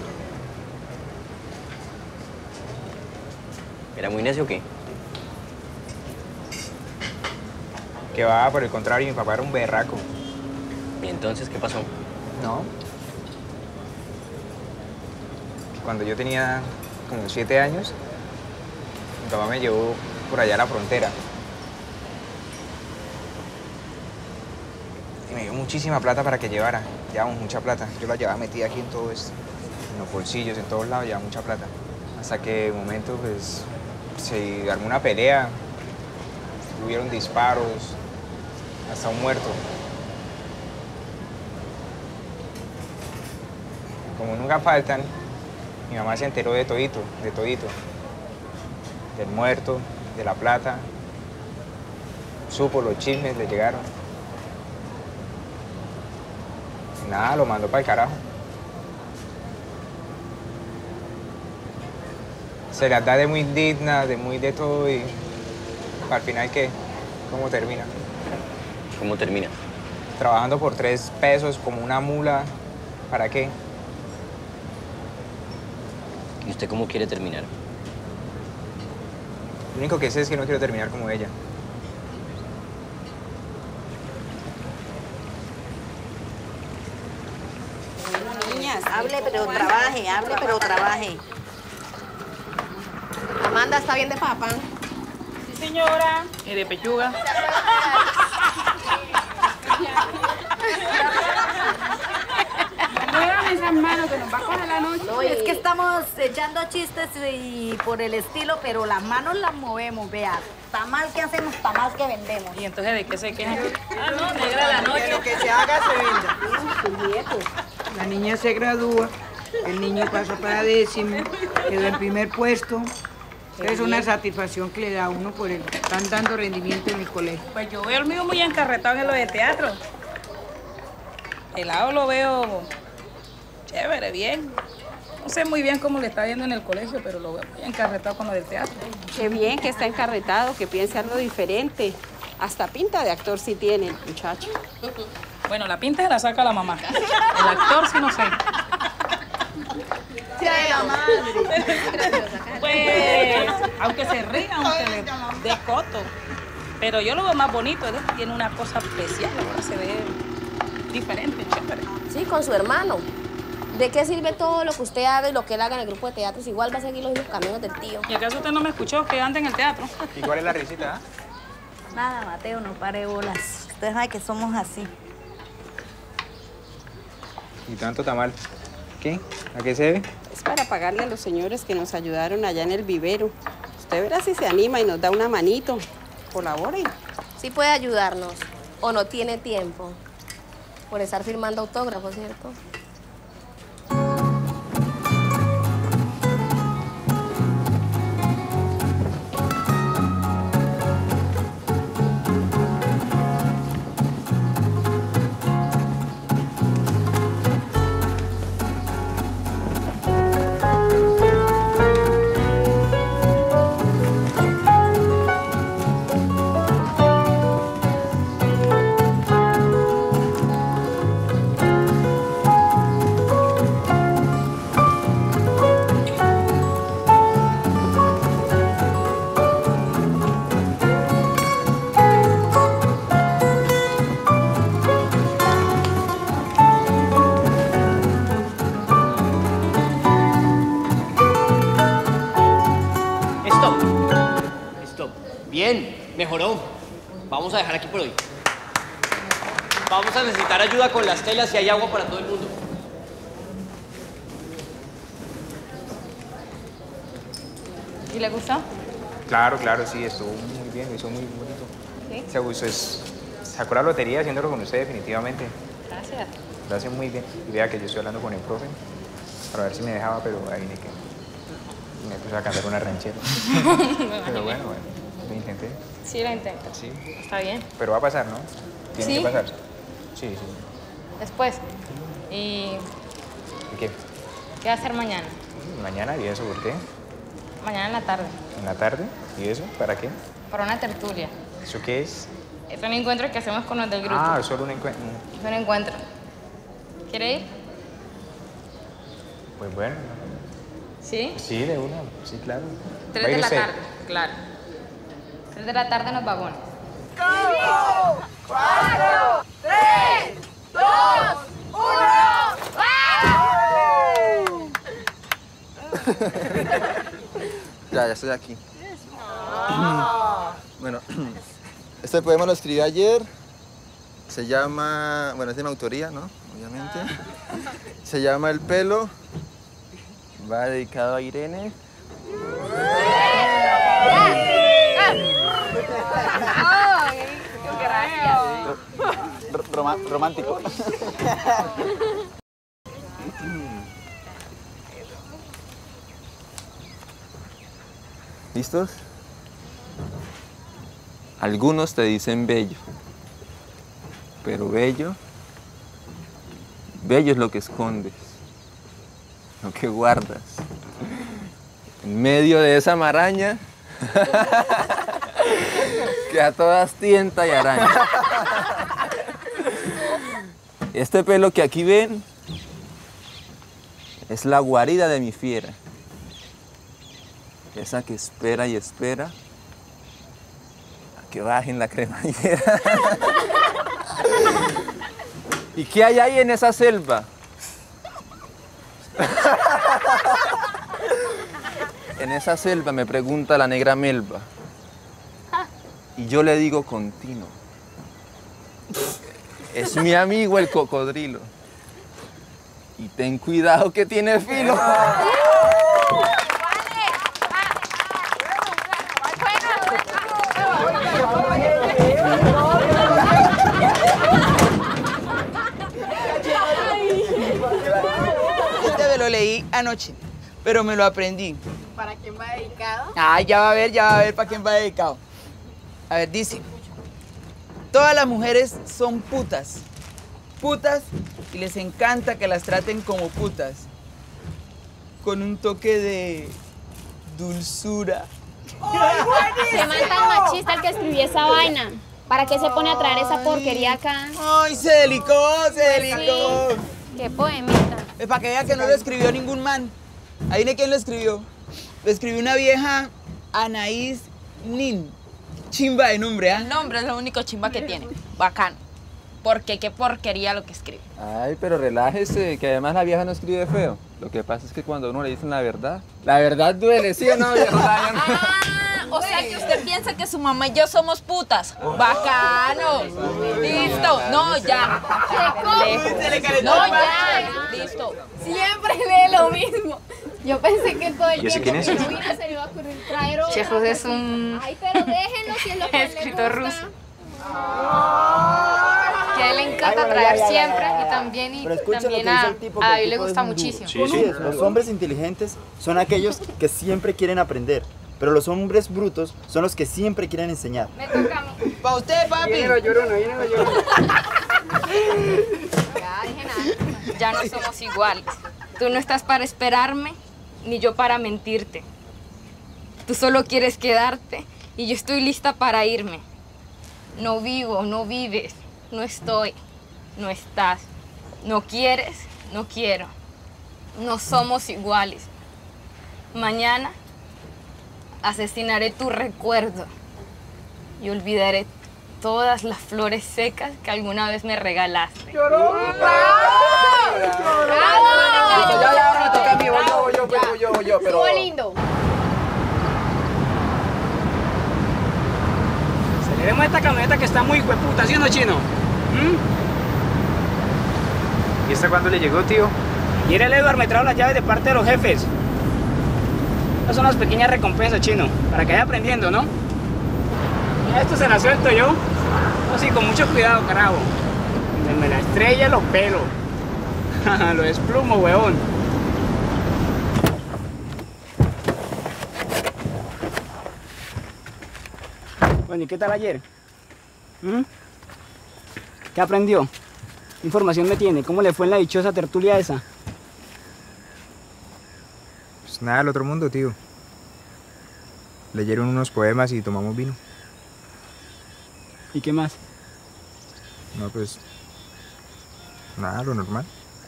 ¿Era muy necio o qué? Que va, por el contrario, mi papá era un berraco. ¿Y entonces qué pasó? No. Cuando yo tenía como siete años, mi papá me llevó por allá a la frontera. Y me dio muchísima plata para que llevara. Llevábamos mucha plata. Yo la llevaba metida aquí en todo esto. En los bolsillos, en todos lados, llevaba mucha plata. Hasta que de momento, pues, se armó una pelea. Hubieron disparos. Hasta un muerto. Como nunca faltan, mi mamá se enteró de todito, de todito. Del muerto, de la plata. Supo, los chismes le llegaron. Y nada, lo mandó para el carajo. Se las da de muy digna, de muy de todo y al final, ¿qué? ¿Cómo termina? ¿Cómo termina? Trabajando por tres pesos como una mula. ¿Para qué? ¿Y usted cómo quiere terminar? Lo único que sé es que no quiero terminar como ella. Niñas, hable pero trabaje, hable pero trabaje. Amanda está bien de papa. Sí, señora. Y de pechuga. Muevan esas manos que nos va a coger la noche. No, es que estamos echando chistes y por el estilo, pero las manos las movemos, vea. Tamal que hacemos, tamal que vendemos. ¿Y entonces de qué se quejan? Ah, no, negra la noche. Que lo que se haga se venda. La niña se gradúa, el niño pasa para décimo, quedó en primer puesto. Es una satisfacción que le da a uno por el están dando rendimiento en el colegio. Pues yo veo el mío muy encarretado en lo de teatro. El lado lo veo chévere, bien. No sé muy bien cómo le está viendo en el colegio, pero lo veo muy encarretado con lo del teatro. Qué bien que está encarretado, que piense algo diferente. Hasta pinta de actor sí tiene el muchacho. Bueno, la pinta se la saca la mamá. El actor sí no sé. Sí, la madre. Pues, aunque se ría, aunque le dé coto. Pero yo lo veo más bonito, él tiene una cosa especial, ahora se ve diferente, chévere. Sí, con su hermano. ¿De qué sirve todo lo que usted haga y lo que él haga en el grupo de teatro? Si igual va a seguir los mismos caminos del tío. ¿Y acaso usted no me escuchó que anda en el teatro? ¿Y cuál es la risita? Nada, Mateo, no pare bolas. Usted sabe que somos así. ¿Y tanto tamal? ¿Qué? ¿A qué se debe? Es para pagarle a los señores que nos ayudaron allá en el vivero. Usted verá si se anima y nos da una manito. Colaboren. Sí puede ayudarnos. O no tiene tiempo. Por estar firmando autógrafos, ¿cierto? Bien, mejoró. Vamos a dejar aquí por hoy. Vamos a necesitar ayuda con las telas y hay agua para todo el mundo. ¿Y le gustó? Claro, claro, sí, estuvo muy bien, estuvo muy bonito. Sí. Se gustó, es, sacó la lotería haciéndolo con usted definitivamente. Gracias. Lo hace muy bien. Y vea que yo estoy hablando con el profe para ver si me dejaba, pero ahí ni que me puse a cantar una ranchera. Pero bueno, bueno, lo intenté. Sí, lo intento. Sí. Está bien. Pero va a pasar, ¿no? Tiene Sí. que pasar. Sí, sí. Después. ¿Y ¿Y qué? qué va a hacer mañana? Mañana, ¿y eso por qué? Mañana en la tarde. ¿En la tarde? ¿Y eso? ¿Para qué? Para una tertulia. ¿Eso qué es? Es un encuentro que hacemos con los del grupo. Ah, solo un encuentro. Es un encuentro. ¿Quiere ir? Pues bueno. ¿Sí? Sí, de una. Sí, claro. Tres ¿Va a ir de la usted? tarde, claro. Tres de la tarde en los vagones. ¡Cinco, cuatro, tres, dos, Ya, ya estoy aquí. Bueno, este poema lo escribí ayer. Se llama, bueno, es de mi autoría, ¿no? Obviamente. Se llama El pelo. Va dedicado a Irene. R- roma- romántico. ¿Listos? Algunos te dicen bello, pero bello, bello es lo que escondes, lo que guardas. En medio de esa maraña que a todas tienta y araña. Este pelo que aquí ven es la guarida de mi fiera. Esa que espera y espera a que bajen la cremallera. ¿Y qué hay ahí en esa selva? En esa selva me pregunta la negra Melba. Y yo le digo continuo. Es mi amigo el cocodrilo. Y ten cuidado que tiene filo. Este me lo leí anoche, pero me lo aprendí. ¿Para quién va dedicado? Ah, ya va a ver, ya va a ver para quién va dedicado. A ver, dice. Todas las mujeres son putas. Putas y les encanta que las traten como putas. Con un toque de dulzura. Se man tan machista el que escribió esa vaina. ¿Para qué se pone a traer esa porquería acá? ¡Ay, se delicó, se delicó! Sí. Qué poemita. Es para que vea que no lo escribió ningún man. ¿Adivine quién lo escribió? Lo escribió una vieja Anaís Nin. Chimba de nombre, ¿ah? El nombre es lo único chimba que tiene. Bacán. Porque qué porquería lo que escribe. Ay, pero relájese, que además la vieja no escribe feo. Lo que pasa es que cuando a uno le dicen la verdad, la verdad duele, ¿sí o no, viejo? Ah, o sea que usted piensa que su mamá y yo somos putas. Bacano. Listo. No, ya. Lejos. No, ya. Listo. Siempre lee lo mismo. Yo pensé que todo el ¿Y ese tiempo quién es? que vino se le iba a ocurrir traer otra. Chejos es un Ay, pero déjenlo si es lo que escritor le gusta. ruso. Que a él le encanta Ay, bueno, traer ya, ya, siempre ya, ya, ya. y también, y Pero escucha lo también que dice a, el tipo, que a el David le tipo es gusta un duro. muchísimo. Sí, sí. Los hombres inteligentes son aquellos que siempre quieren aprender, pero los hombres brutos son los que siempre quieren enseñar. Me toca a mí. Pa' usted, papi. Viene lo llorona, viene lo llorona. Ya, dije nada. Ya no somos iguales. Tú no estás para esperarme, ni yo para mentirte. Tú solo quieres quedarte y yo estoy lista para irme. No vivo, no vives, no estoy, no estás. No quieres, no quiero. No somos iguales. Mañana asesinaré tu recuerdo y olvidaré todas las flores secas que alguna vez me regalaste. ¡Bravo! ya, ya, ahora me toca a mí, voy yo, voy yo, voy yo, voy yo, voy yo, pero... Estuvo lindo. Aceleremos esta camioneta que está muy hueputa, ¿sí o no, Chino? ¿Mm? ¿Y esta cuándo le llegó, tío? Ayer el Edward me trajo las llaves de parte de los jefes. Estas son las pequeñas recompensas, Chino, para que vaya aprendiendo, ¿no? Esto se la suelto yo. Así, con mucho cuidado, carajo. Donde me la estrella los pelos. Lo desplumo, huevón. Bueno, ¿y qué tal ayer? ¿Mm? ¿Qué aprendió? ¿Qué información me tiene? ¿Cómo le fue en la dichosa tertulia esa? Pues nada del otro mundo, tío. Leyeron unos poemas y tomamos vino. ¿Y qué más? No, pues... nada, lo normal.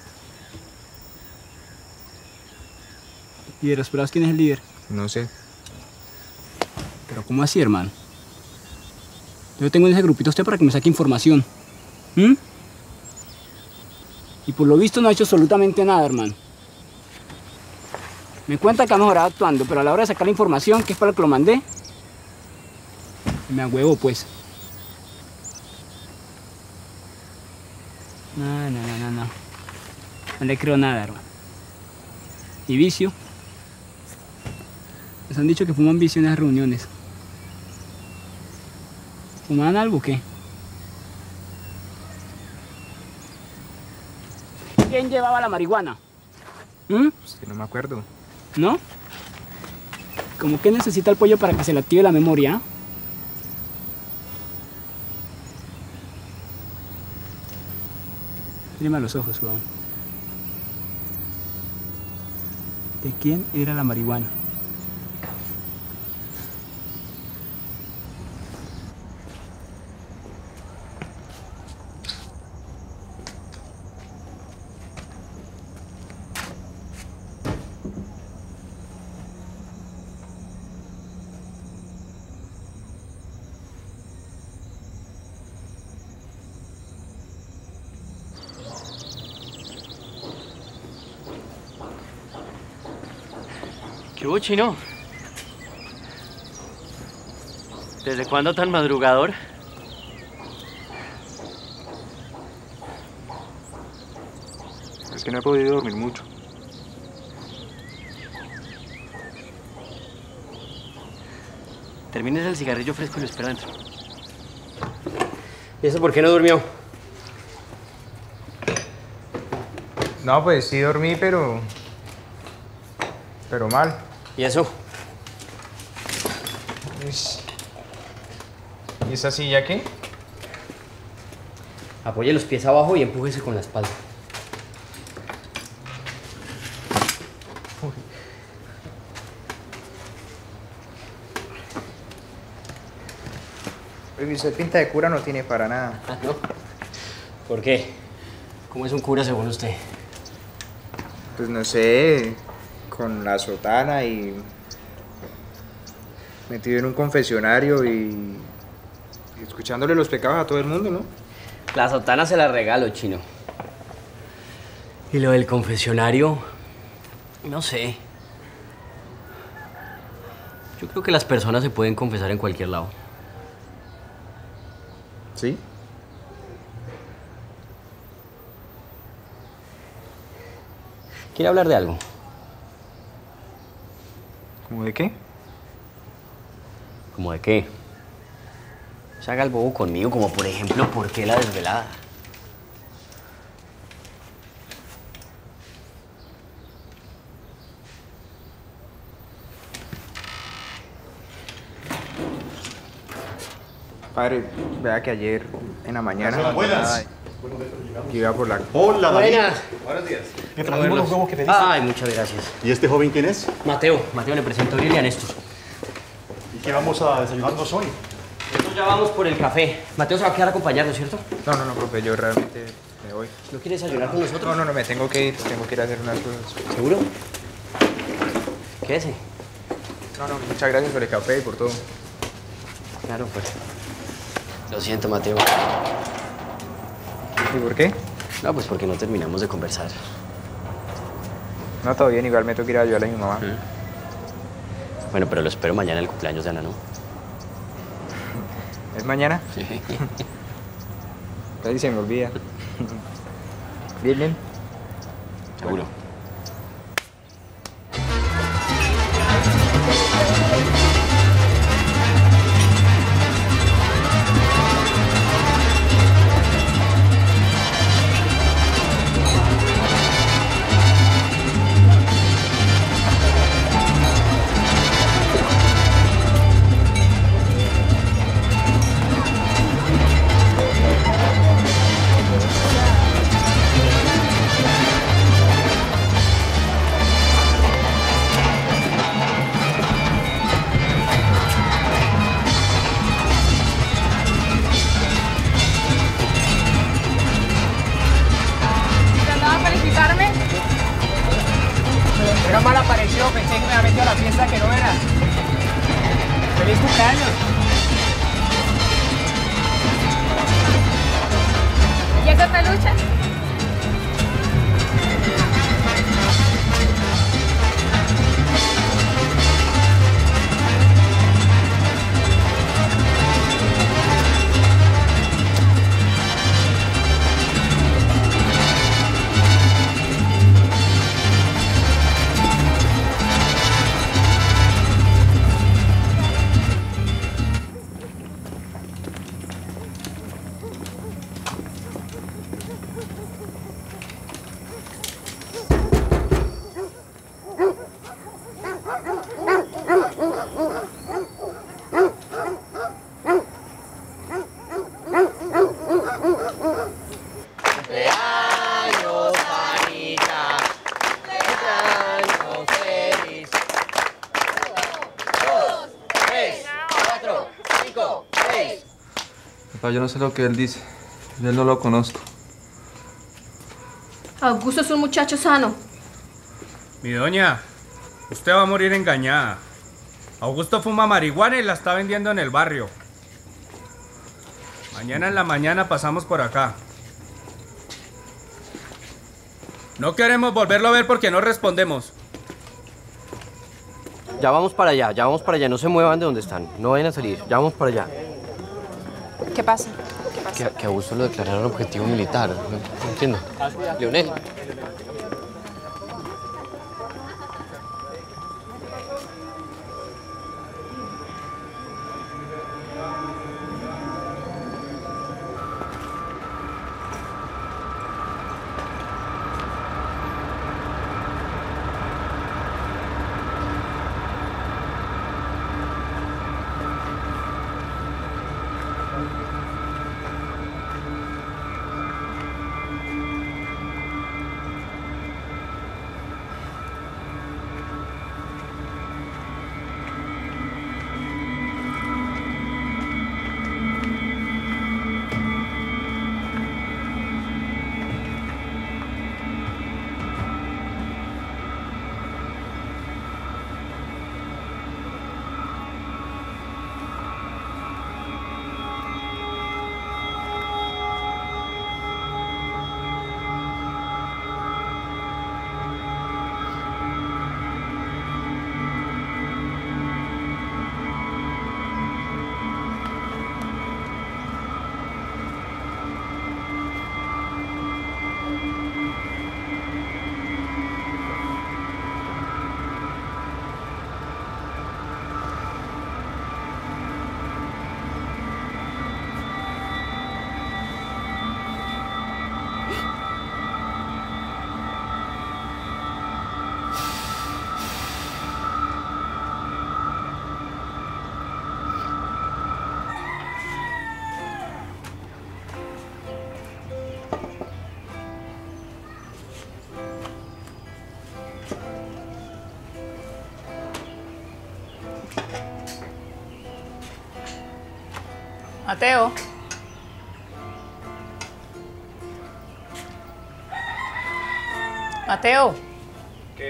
¿Y de los pelados quién es el líder? No sé. ¿Pero cómo así, hermano? Yo tengo en ese grupito a usted para que me saque información. ¿Mm? Y por lo visto no ha hecho absolutamente nada, hermano. Me cuenta que ha mejorado actuando, pero a la hora de sacar la información, que es para lo que lo mandé, me agüevo, pues. No, no, no, no, no. No le creo nada, hermano. ¿Y vicio? Les han dicho que fuman vicio en esas reuniones. ¿Fumaban algo o qué? ¿Quién llevaba la marihuana? ¿Mm? Pues que no me acuerdo. ¿No? ¿Cómo que necesita el pollo para que se le active la memoria? Mírame a los ojos, weón. ¿De quién era la marihuana? ¿Qué hubo, Chino? ¿Desde cuándo tan madrugador? Es que no he podido dormir mucho. Termines el cigarrillo fresco y lo espero dentro. ¿Y eso por qué no durmió? No, pues sí dormí, pero... pero mal. ¿Y eso? ¿Y esa silla qué? Apoye los pies abajo y empújese con la espalda. usted pinta de cura no tiene para nada. Ah, ¿no? ¿Por qué? ¿Cómo es un cura según usted? Pues no sé, con la sotana y metido en un confesionario y, y escuchándole los pecados a todo el mundo, ¿no? La sotana se la regalo, Chino. Y lo del confesionario, no sé. Yo creo que las personas se pueden confesar en cualquier lado. ¿Sí? ¿Quiere hablar de algo? ¿Cómo de qué? ¿Cómo de qué? Se haga el bobo conmigo, como por ejemplo, ¿por qué la desvelada? Padre, vea que ayer en la mañana... Buenas. Buenas. Yo iba por la... Hola, David. Buenas. Buenos días. Me trajimos los huevos que pediste. Ay, muchas gracias. ¿Y este joven quién es? Mateo. Mateo, le presento a Lili y a Néstor. ¿Y qué vamos a desayunarnos hoy? Nosotros ya vamos por el café. Mateo se va a quedar a acompañarnos, ¿cierto? No, no, no, profe, yo realmente me voy. ¿No quieres desayunar con nosotros? No, no, no, me tengo que ir, tengo que ir a hacer unas cosas. ¿Seguro? Quédese. No, no, muchas gracias por el café y por todo. Claro, pues. Lo siento, Mateo. ¿Y por qué? No, pues porque no terminamos de conversar. No, todo bien, igual me tengo que ir a ayudarle a mi mamá. ¿Mm? Bueno, pero lo espero mañana en el cumpleaños de Ana, ¿no? ¿Es mañana? Sí. Casi se me olvida. ¿Bien, bien? Seguro. Era mal apareció, pensé que me había metido a la fiesta que no era. ¡Feliz cumpleaños! ¿Y esa pelucha? Yo no sé lo que él dice. Yo no lo conozco. Augusto es un muchacho sano. Mi doña, usted va a morir engañada. Augusto fuma marihuana y la está vendiendo en el barrio. Mañana en la mañana pasamos por acá. No queremos volverlo a ver porque no respondemos. Ya vamos para allá, ya vamos para allá. No se muevan de donde están. No vayan a salir. Ya vamos para allá. ¿Qué pasa? ¿Qué pasa? Que, que a Augusto lo declararon objetivo militar. No, no entiendo. Leonel. Mateo. Mateo. ¿Qué?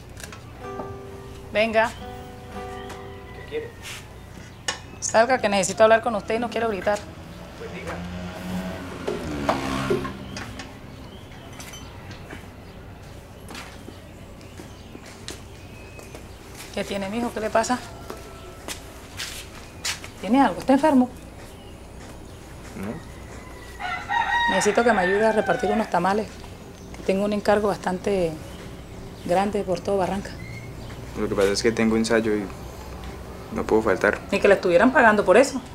Venga. ¿Qué quiere? Salga, que necesito hablar con usted y no quiero gritar. Pues diga. ¿Qué tiene, mijo? ¿Qué le pasa? ¿Tiene algo? ¿Está enfermo? No. Necesito que me ayude a repartir unos tamales. Tengo un encargo bastante grande por todo Barranca. Lo que pasa es que tengo ensayo y no puedo faltar. Ni que le estuvieran pagando por eso.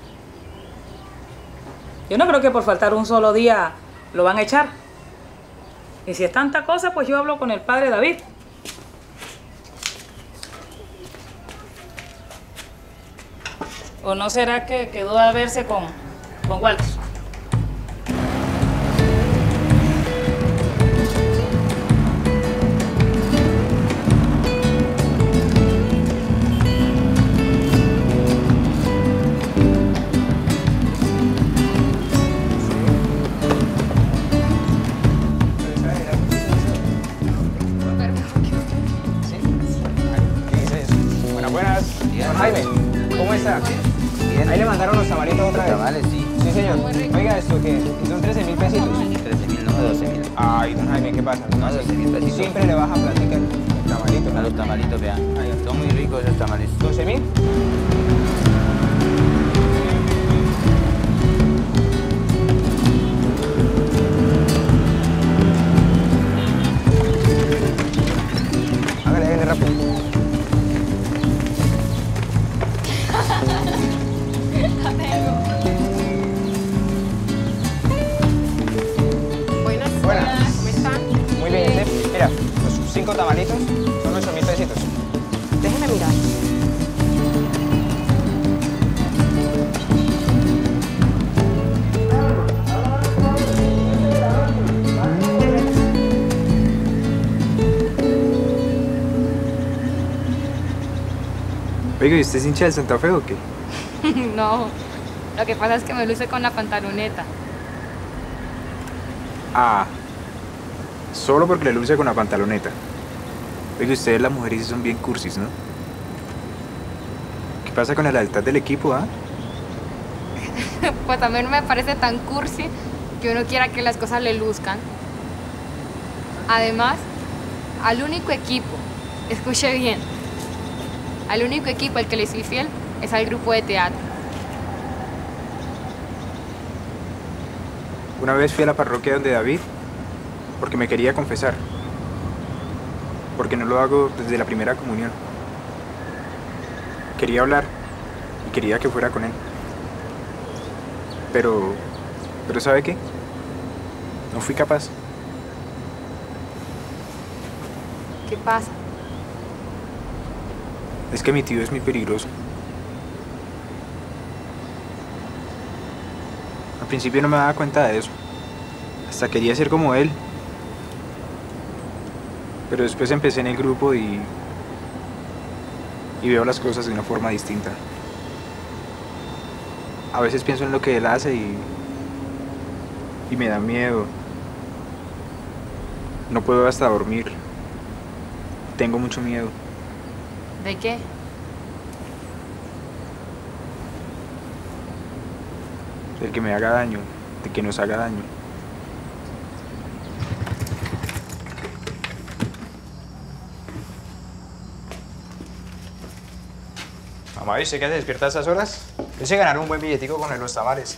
Yo no creo que por faltar un solo día lo van a echar. Y si es tanta cosa, pues yo hablo con el padre David. ¿O no será que quedó a verse con, con Walter? Buenas, buenas. Don Jaime, ¿cómo está? Bien. Ahí le mandaron los tamalitos otra vez. Tamales, sí. Sí, señor. Oiga, ¿esto qué? Son trece mil pesitos. trece mil, no, doce mil. Ay, don Jaime, ¿qué pasa? No, doce mil pesitos. Siempre le baja platica el tamalito. A los tamalitos, vean. Son muy ricos esos tamales. ¿doce mil? Hágale, hágale rápido. Buenas, Buenas. ¿cómo están? Muy bien, ¿sí? Mira, los cinco tamalitos son ocho mil pesitos. Déjeme mirar. Oiga, ¿y usted es hincha del Santa Fe o qué? No, lo que pasa es que me luce con la pantaloneta. Ah, solo porque le luce con la pantaloneta. Oiga, ustedes las mujeres son bien cursis, ¿no? ¿Qué pasa con la lealtad del equipo, ah? Pues también no me parece tan cursi que uno quiera que las cosas le luzcan. Además, al único equipo, escuche bien, al único equipo al que le soy fiel es al grupo de teatro. Una vez fui a la parroquia donde David porque me quería confesar. Porque no lo hago desde la primera comunión. Quería hablar y quería que fuera con él. Pero, pero ¿sabe qué? No fui capaz. ¿Qué pasa? Es que mi tío es muy peligroso. Al principio no me daba cuenta de eso. Hasta quería ser como él. Pero después empecé en el grupo y... y veo las cosas de una forma distinta. A veces pienso en lo que él hace y... y me da miedo. No puedo hasta dormir. Tengo mucho miedo. ¿De qué? De que me haga daño, de que nos haga daño. Mamá, ¿y usted qué se despierta a esas horas? Yo sé ganar un buen billetico con los tamales.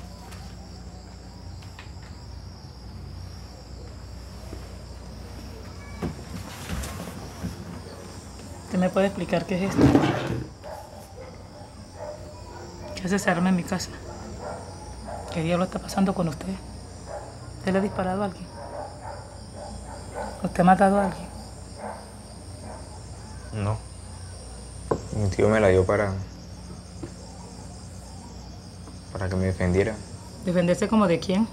¿Usted me puede explicar qué es esto? ¿Qué hace ese arma en mi casa? ¿Qué diablo está pasando con usted? ¿Usted le ha disparado a alguien? ¿Usted ha matado a alguien? No. Mi tío me la dio para... para que me defendiera. ¿Defenderse como de quién?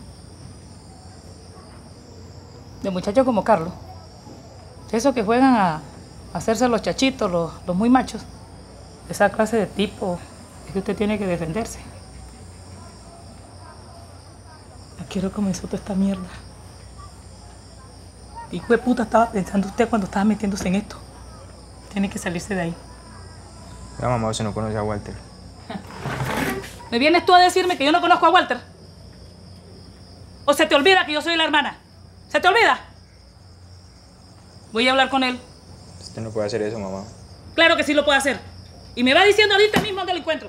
De muchachos como Carlos. Esos que juegan a hacerse los chachitos, los, los muy machos. Esa clase de tipo es que usted tiene que defenderse. qué hora comenzó toda esta mierda? ¿Qué hijo de puta estaba pensando usted cuando estaba metiéndose en esto? Tiene que salirse de ahí. La mamá se no conoce a Walter. ¿Me vienes tú a decirme que yo no conozco a Walter? ¿O se te olvida que yo soy la hermana? ¿Se te olvida? Voy a hablar con él. Usted no puede hacer eso, mamá. Claro que sí lo puedo hacer. Y me va diciendo ahorita mismo dónde lo encuentro.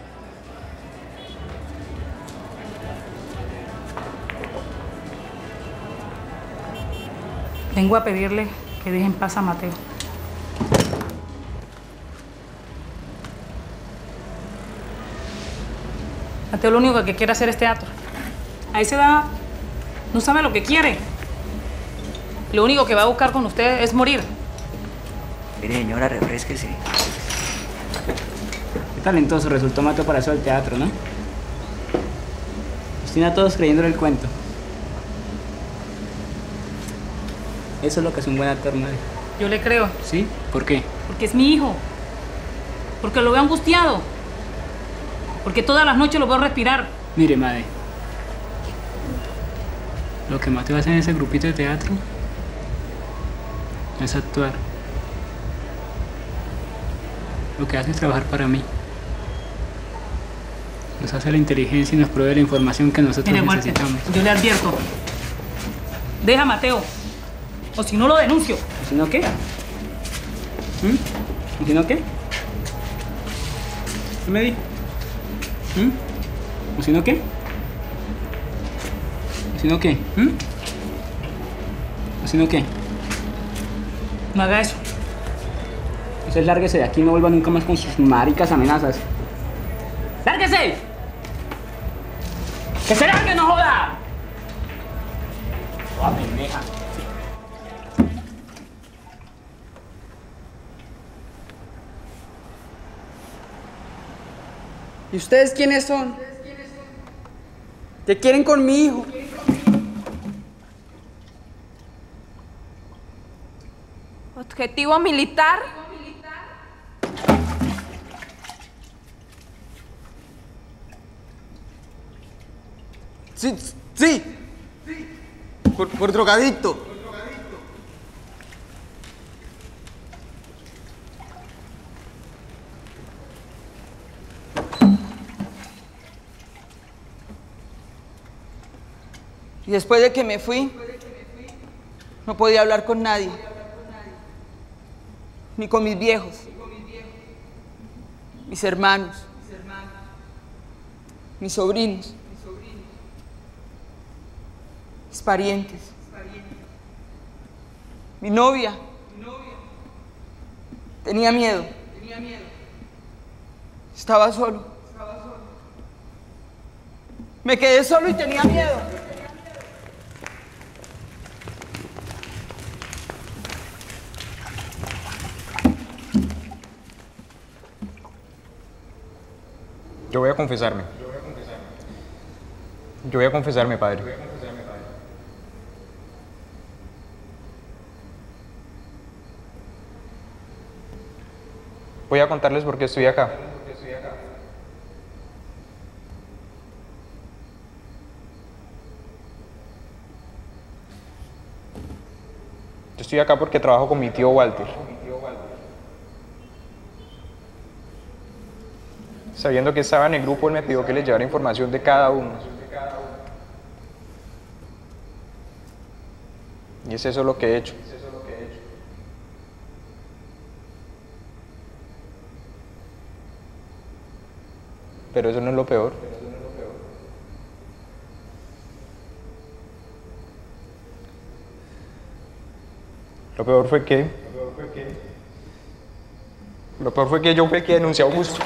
Vengo a pedirle que deje en paz a Mateo. Mateo lo único que quiere hacer es teatro. A esa edad no sabe lo que quiere. Lo único que va a buscar con usted es morir. Mire, señora, refrésquese. Qué talentoso resultó Mateo para eso del teatro, ¿no? Nos tiene a todos creyéndole el cuento. Eso es lo que es un buen actor, madre. Yo le creo. ¿Sí? ¿Por qué? Porque es mi hijo. Porque lo veo angustiado. Porque todas las noches lo veo respirar. Mire, madre. Lo que Mateo hace en ese grupito de teatro es actuar. Lo que hace es trabajar para mí. Nos hace la inteligencia y nos provee la información que nosotros Mire, Walter, necesitamos. yo le advierto. Deja a Mateo. O si no, lo denuncio. ¿O si no qué? ¿Mm? ¿O si no qué? ¿Qué me di? ¿Mm? ¿O si no qué? ¿O si no qué? ¿Mm? ¿O si no qué? No haga eso. Entonces lárguese de aquí y no vuelva nunca más con sus maricas amenazas. ¡Lárguese! ¡Que se largue, no joda! ¡Toda pendeja! ¿Y ustedes quiénes son? ¿Qué quieren con mi hijo? Objetivo militar. Sí, sí. Por, por drogadicto. Y después de que me fui, no podía hablar con nadie, ni con mis viejos, mis hermanos, mis sobrinos, mis parientes, mi novia. Tenía miedo. Estaba solo. Me quedé solo y tenía miedo. Yo voy a confesarme. Yo voy a confesarme, padre. Voy a contarles por qué estoy acá. Yo estoy acá porque trabajo con mi tío Walter. Sabiendo que estaba en el grupo, él me pidió que les llevara información de cada uno. Y es eso lo que he hecho. Pero eso no es lo peor. Lo peor fue que... Lo peor fue que yo fui el que denunció a Augusto.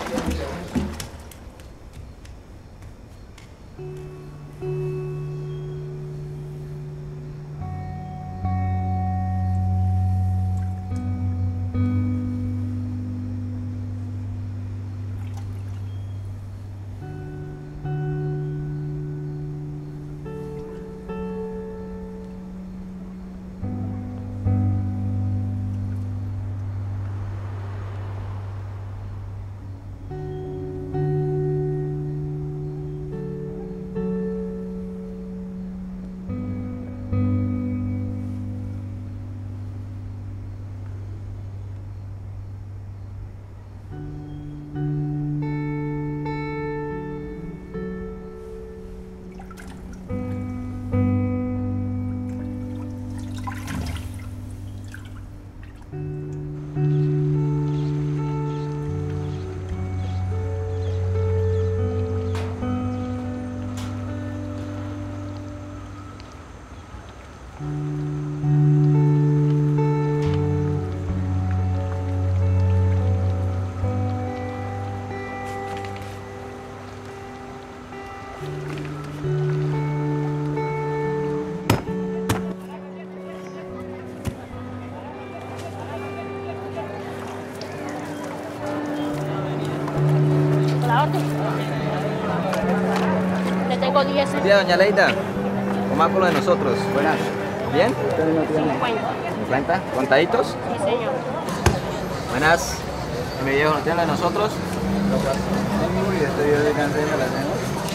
Le tengo diez. Buen día, doña Leida. ¿Cómo por lo de nosotros? Buenas. ¿Bien? cincuenta. ¿cincuenta? ¿Contaditos? Sí, señor. Buenas. ¿Me viejo no tiene lo de nosotros? Uy, estoy yo de cáncer de la cena.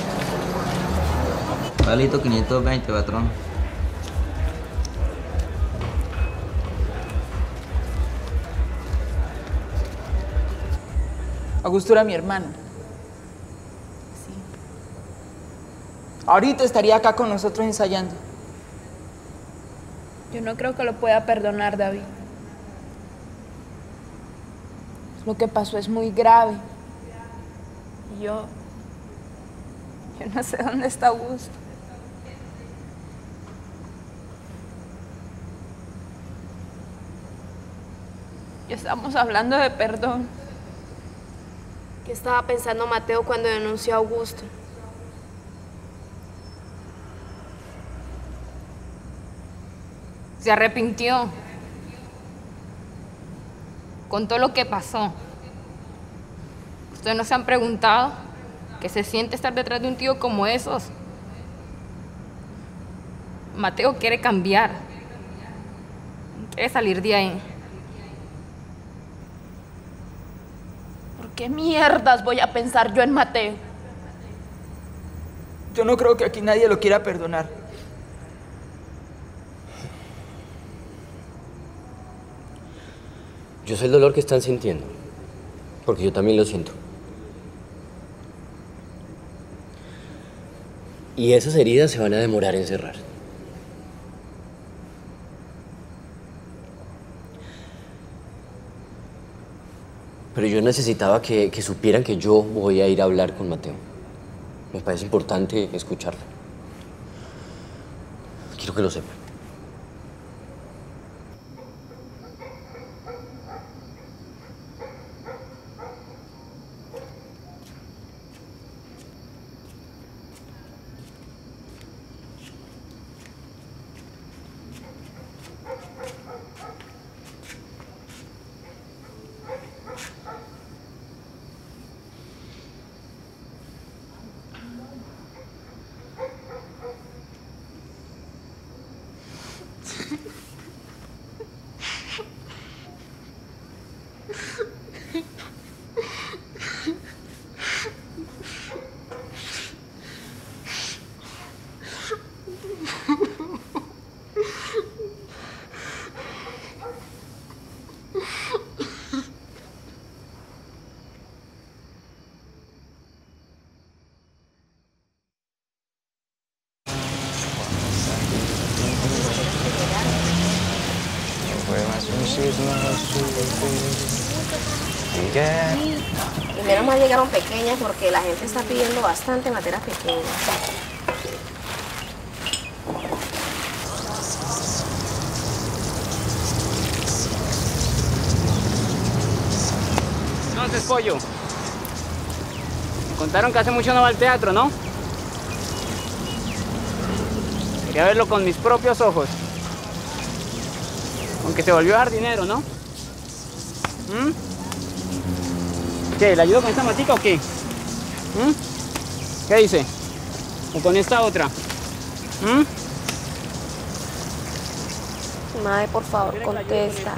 Palito quinientos veinte, patrón. Augusto era mi hermano. Sí. Ahorita estaría acá con nosotros ensayando. Yo no creo que lo pueda perdonar, David. Lo que pasó es muy grave. Y yo... Yo no sé dónde está Augusto. Y estamos hablando de perdón. ¿Qué estaba pensando Mateo cuando denunció a Augusto? Se arrepintió. Contó lo que pasó. ¿Ustedes no se han preguntado qué se siente estar detrás de un tío como esos? Mateo quiere cambiar. Quiere salir de ahí. ¿Por qué mierdas voy a pensar yo en Mateo? Yo no creo que aquí nadie lo quiera perdonar. Yo sé el dolor que están sintiendo, porque yo también lo siento. Y esas heridas se van a demorar en cerrar. Pero yo necesitaba que, que supieran que yo voy a ir a hablar con Mateo. Me parece importante escucharlo. Quiero que lo sepan. Primero más llegaron pequeñas porque la gente está pidiendo bastante materas pequeñas. Entonces, pollo, me contaron que hace mucho no va al teatro, ¿no? Quería verlo con mis propios ojos. Aunque se volvió jardinero, ¿no? ¿Mm? ¿Qué? ¿Le ayudo con esta matica o qué? ¿Mm? ¿Qué dice? ¿O con esta otra? ¿Mm? Made, por favor, contesta.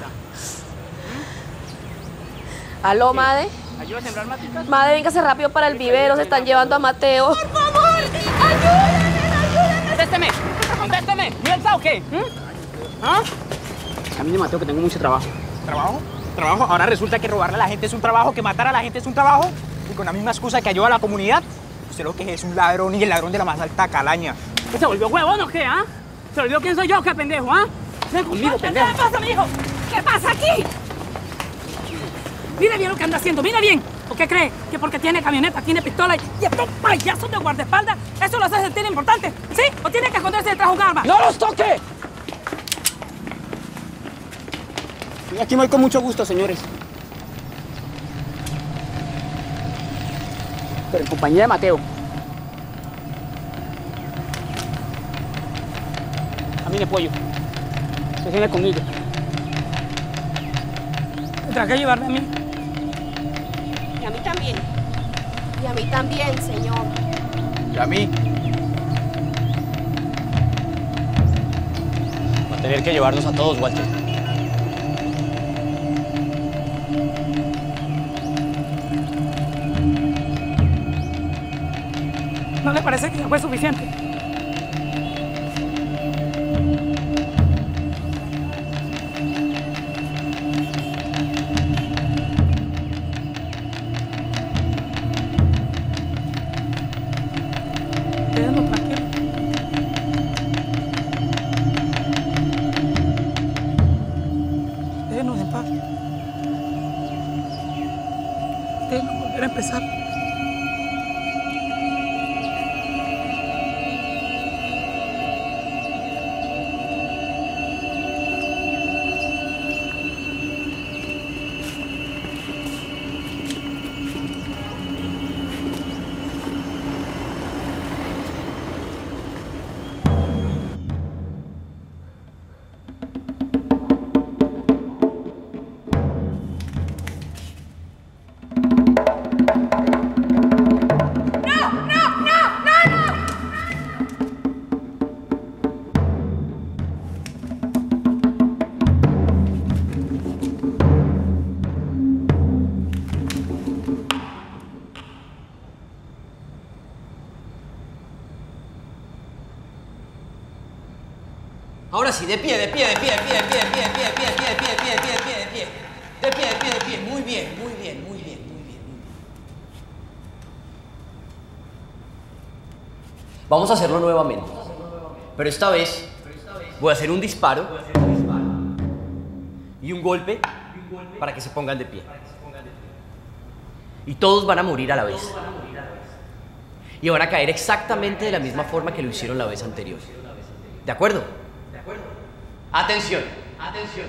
¿Aló, Made? ¿Ayuda a sembrar maticas? Made, véngase rápido para el vivero, se están llevando a Mateo. ¡Por favor! ¡Ayúdenme! ¡Ayúdenme! ¡Contésteme! ¡Contésteme! ¿Piensa o qué? ¿Mm? ¿Ah? A mí me Mateo que tengo mucho trabajo. ¿Trabajo? ¿Trabajo? Ahora resulta que robarle a la gente es un trabajo, que matar a la gente es un trabajo. Y con la misma excusa que ayuda a la comunidad. Usted lo que es un ladrón y el ladrón de la más alta calaña. ¿Se volvió huevón o qué, ah? ¿Se volvió quién soy yo, qué pendejo, ah? Ven conmigo, pendejo. ¿Qué pasa, mijo? ¿Qué pasa aquí? Mire bien lo que anda haciendo, mire bien. ¿O qué cree? Que porque tiene camioneta, tiene pistola y estos payasos de guardaespaldas, eso lo hace sentir importante, ¿sí? ¿O tiene que esconderse detrás de un arma? ¡No los toque! Y aquí me voy con mucho gusto, señores. Pero en compañía de Mateo. Camine, pollo. Se viene conmigo. ¿Tendrá que llevarme a mí? Y a mí también. Y a mí también, señor. ¿Y a mí? Va a tener que llevarnos a todos, Walter. ¿No le parece que ya fue suficiente? Quédenos tranquilos. Déjenos en paz. Déjenos volver a empezar. Ahora sí, de pie, de pie, de pie, de pie, de pie, de pie, de pie, de pie, de pie, de pie, de pie, de pie, de pie, de pie, de pie, de pie, muy bien, muy bien, muy bien, muy bien. Vamos a hacerlo nuevamente, pero esta vez voy a hacer un disparo y un golpe para que se pongan de pie. Y todos van a morir a la vez. Y van a caer exactamente de la misma forma que lo hicieron la vez anterior. ¿De acuerdo? Atención, atención.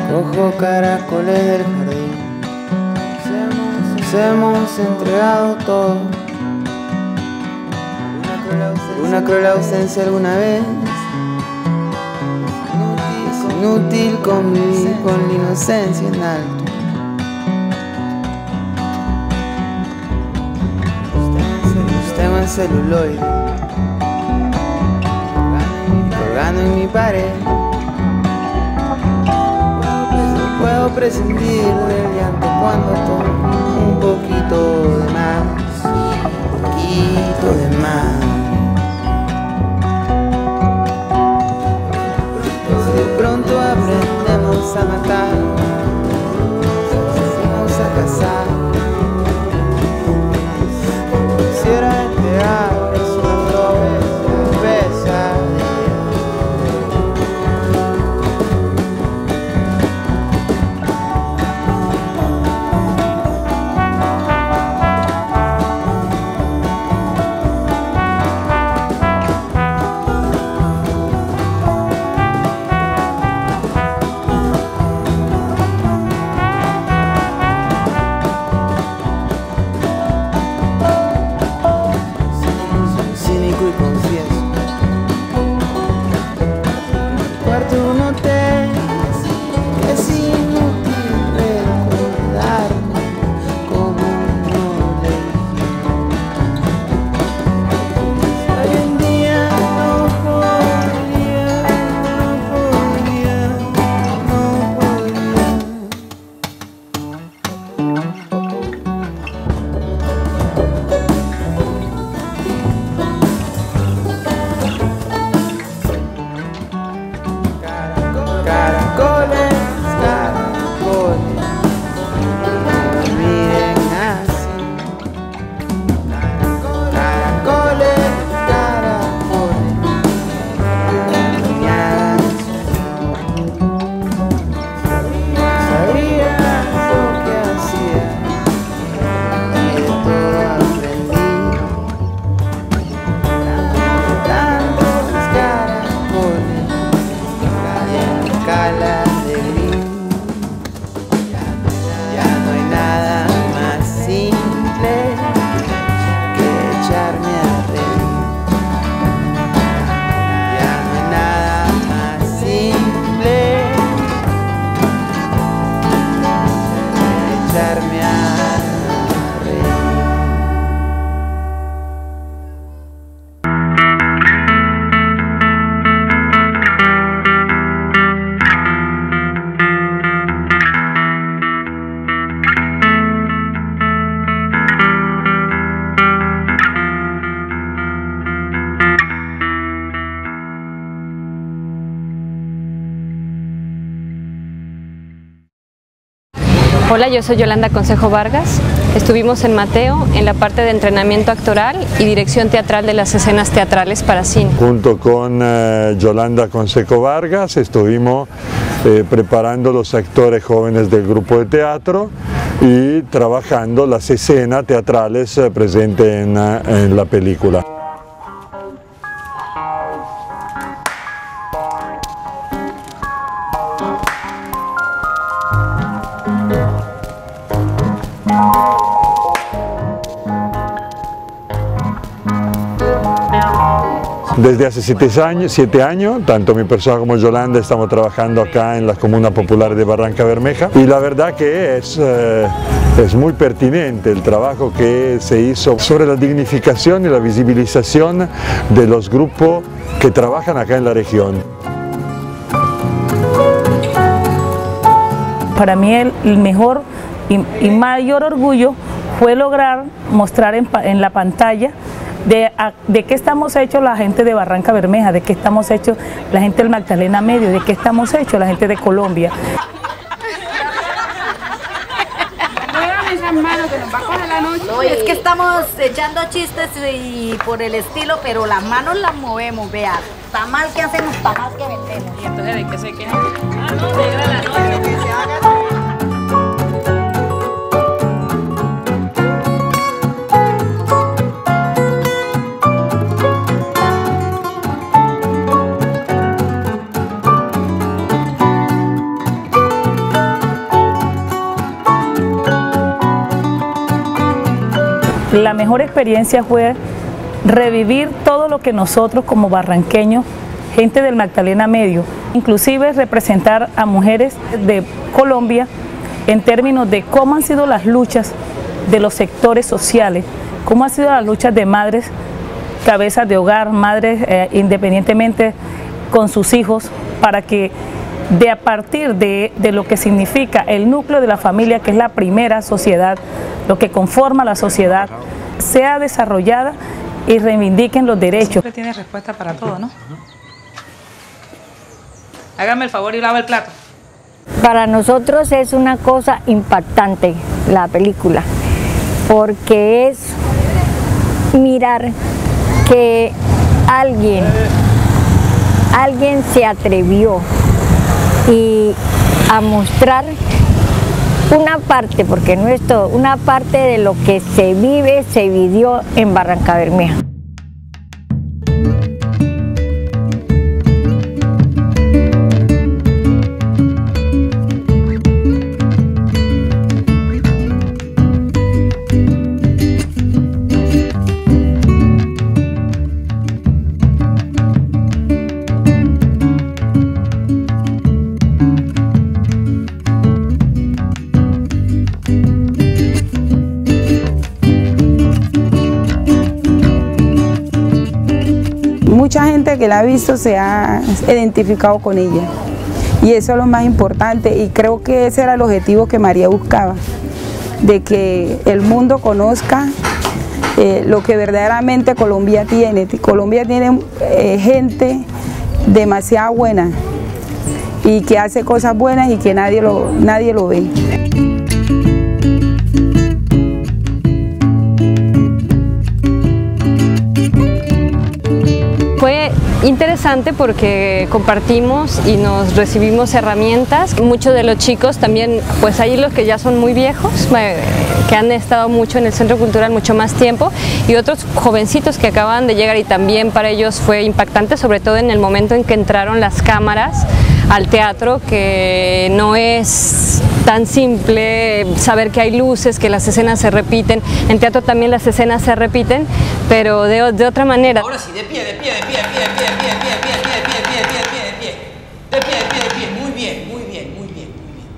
Cojo caracoles del jardín. Nos hemos entregado todo. Una cruel ausencia alguna vez. Es inútil convivir con la inocencia en alto. Tengo en celuloide, colgando en mi pared. No puedo prescindir del llanto cuando tomo un poquito de más, un poquito de más. Si de pronto aprendemos a matar, nos a casar. Quisiera entregarles una flor de pesadilla. Hola, yo soy Yolanda Consejo Vargas. Estuvimos en Mateo en la parte de entrenamiento actoral y dirección teatral de las escenas teatrales para cine. Junto con eh, Yolanda Consejo Vargas estuvimos eh, preparando los actores jóvenes del grupo de teatro y trabajando las escenas teatrales eh, presentes en, en la película. Desde hace siete años, siete años, tanto mi persona como Yolanda estamos trabajando acá en la Comuna Popular de Barranca Bermeja y la verdad que es, eh, es muy pertinente el trabajo que se hizo sobre la dignificación y la visibilización de los grupos que trabajan acá en la región. Para mí el, el mejor y, y mayor orgullo fue lograr mostrar en, en la pantalla De, a, de qué estamos hechos la gente de Barranca Bermeja, de qué estamos hechos la gente del Magdalena Medio, de qué estamos hechos la gente de Colombia. No, es que estamos echando chistes y por el estilo, pero las manos las movemos, vea. Está mal que hacemos, está mal que vendemos. ¿Y entonces de qué se quejan? Ah, no, llega la noche. Que se haga. la mejor experiencia fue revivir todo lo que nosotros como barranqueños, gente del Magdalena Medio, inclusive representar a mujeres de Colombia en términos de cómo han sido las luchas de los sectores sociales, cómo han sido las luchas de madres, cabezas de hogar, madres eh, independientemente con sus hijos, para que de a partir de, de lo que significa el núcleo de la familia, que es la primera sociedad, lo que conforma la sociedad, sea desarrollada y reivindiquen los derechos. Siempre tiene respuesta para todo, ¿no? Hágame el favor y lava el plato. Para nosotros es una cosa impactante la película, porque es mirar que alguien, alguien se atrevió y a mostrar una parte, porque no es todo, una parte de lo que se vive, se vivió en Barrancabermeja. Mucha gente que la ha visto se ha identificado con ella y eso es lo más importante, y creo que ese era el objetivo que María buscaba, de que el mundo conozca eh, lo que verdaderamente Colombia tiene. Colombia tiene eh, gente demasiado buena y que hace cosas buenas y que nadie lo, nadie lo ve. Fue interesante porque compartimos y nos recibimos herramientas. Muchos de los chicos también, pues hay los que ya son muy viejos, que han estado mucho en el Centro Cultural mucho más tiempo, y otros jovencitos que acaban de llegar, y también para ellos fue impactante, sobre todo en el momento en que entraron las cámaras al teatro, que no es tan simple saber que hay luces, que las escenas se repiten. En teatro también las escenas se repiten, pero de, de otra manera. Ahora sí, de pie, de pie, de pie, de pie, de pie, de pie, de pie, de pie, de pie, de pie, de pie, de pie, de pie, de pie, de pie, muy bien, muy bien, muy bien, muy bien.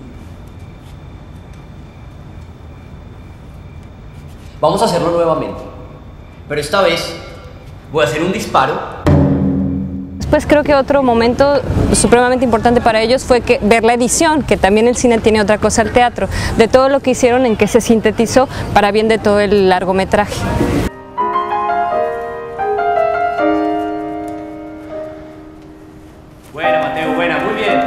Vamos a hacerlo nuevamente, pero esta vez voy a hacer un disparo. Después creo que otro momento supremamente importante para ellos fue que ver la edición, que también el cine tiene otra cosa al teatro, de todo lo que hicieron, en que se sintetizó para bien de todo el largometraje. Buena, Mateo, buena, muy bien.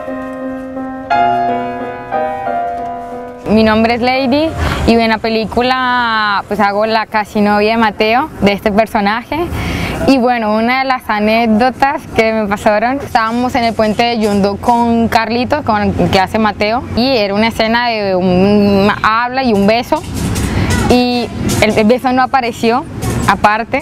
Mi nombre es Lady y en la película pues hago la casi novia de Mateo, de este personaje. Y bueno, una de las anécdotas que me pasaron, estábamos en el puente de Yundó con Carlitos, con el que hace Mateo, y era una escena de un habla y un beso, y el, el beso no apareció, aparte,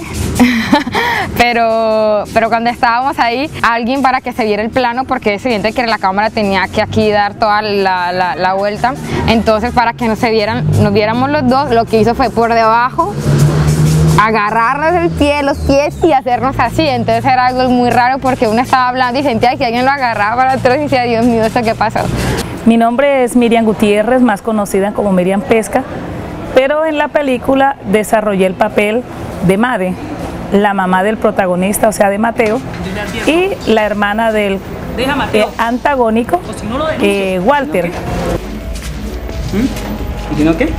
pero, pero cuando estábamos ahí, alguien para que se viera el plano, porque es evidente que la cámara tenía que aquí dar toda la, la, la vuelta, entonces para que no se vieran, nos viéramos los dos, lo que hizo fue por debajo, agarrarnos el pie, los pies y hacernos así. Entonces era algo muy raro porque uno estaba hablando y sentía que alguien lo agarraba para atrás y decía, Dios mío, ¿esto qué pasó? Mi nombre es Miriam Gutiérrez, más conocida como Miriam Pesca, pero en la película desarrollé el papel de Made, la mamá del protagonista, o sea de Mateo, y la hermana del eh, antagónico, eh, Walter. ¿Y si no qué?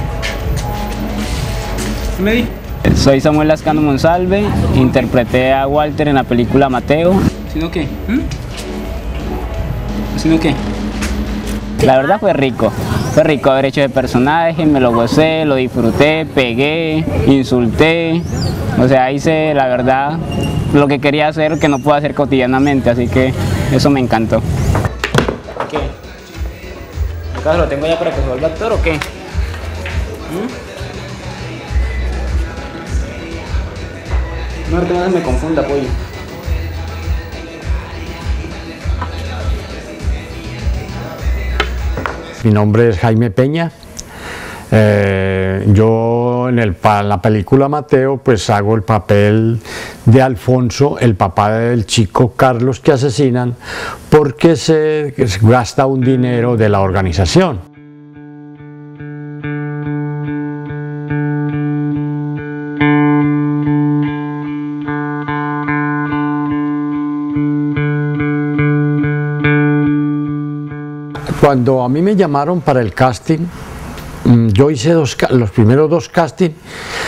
¿Qué me di? Soy Samuel Lascano Monsalve, interpreté a Walter en la película Mateo. ¿Si no qué? ¿Mm? ¿Si no qué? La verdad fue rico, fue rico haber hecho ese personaje, me lo gocé, lo disfruté, pegué, insulté, o sea, hice la verdad lo que quería hacer, que no puedo hacer cotidianamente, así que eso me encantó. ¿Qué? ¿Acaso lo tengo ya para que se vuelva actor o qué? ¿Mm? No, no me confunda, pollo. Mi nombre es Jaime Peña, Eh, yo en el, pa- la película Mateo pues hago el papel de Alfonso, el papá del chico Carlos que asesinan, porque se, se gasta un dinero de la organización. Cuando a mí me llamaron para el casting, yo hice dos, los primeros dos castings,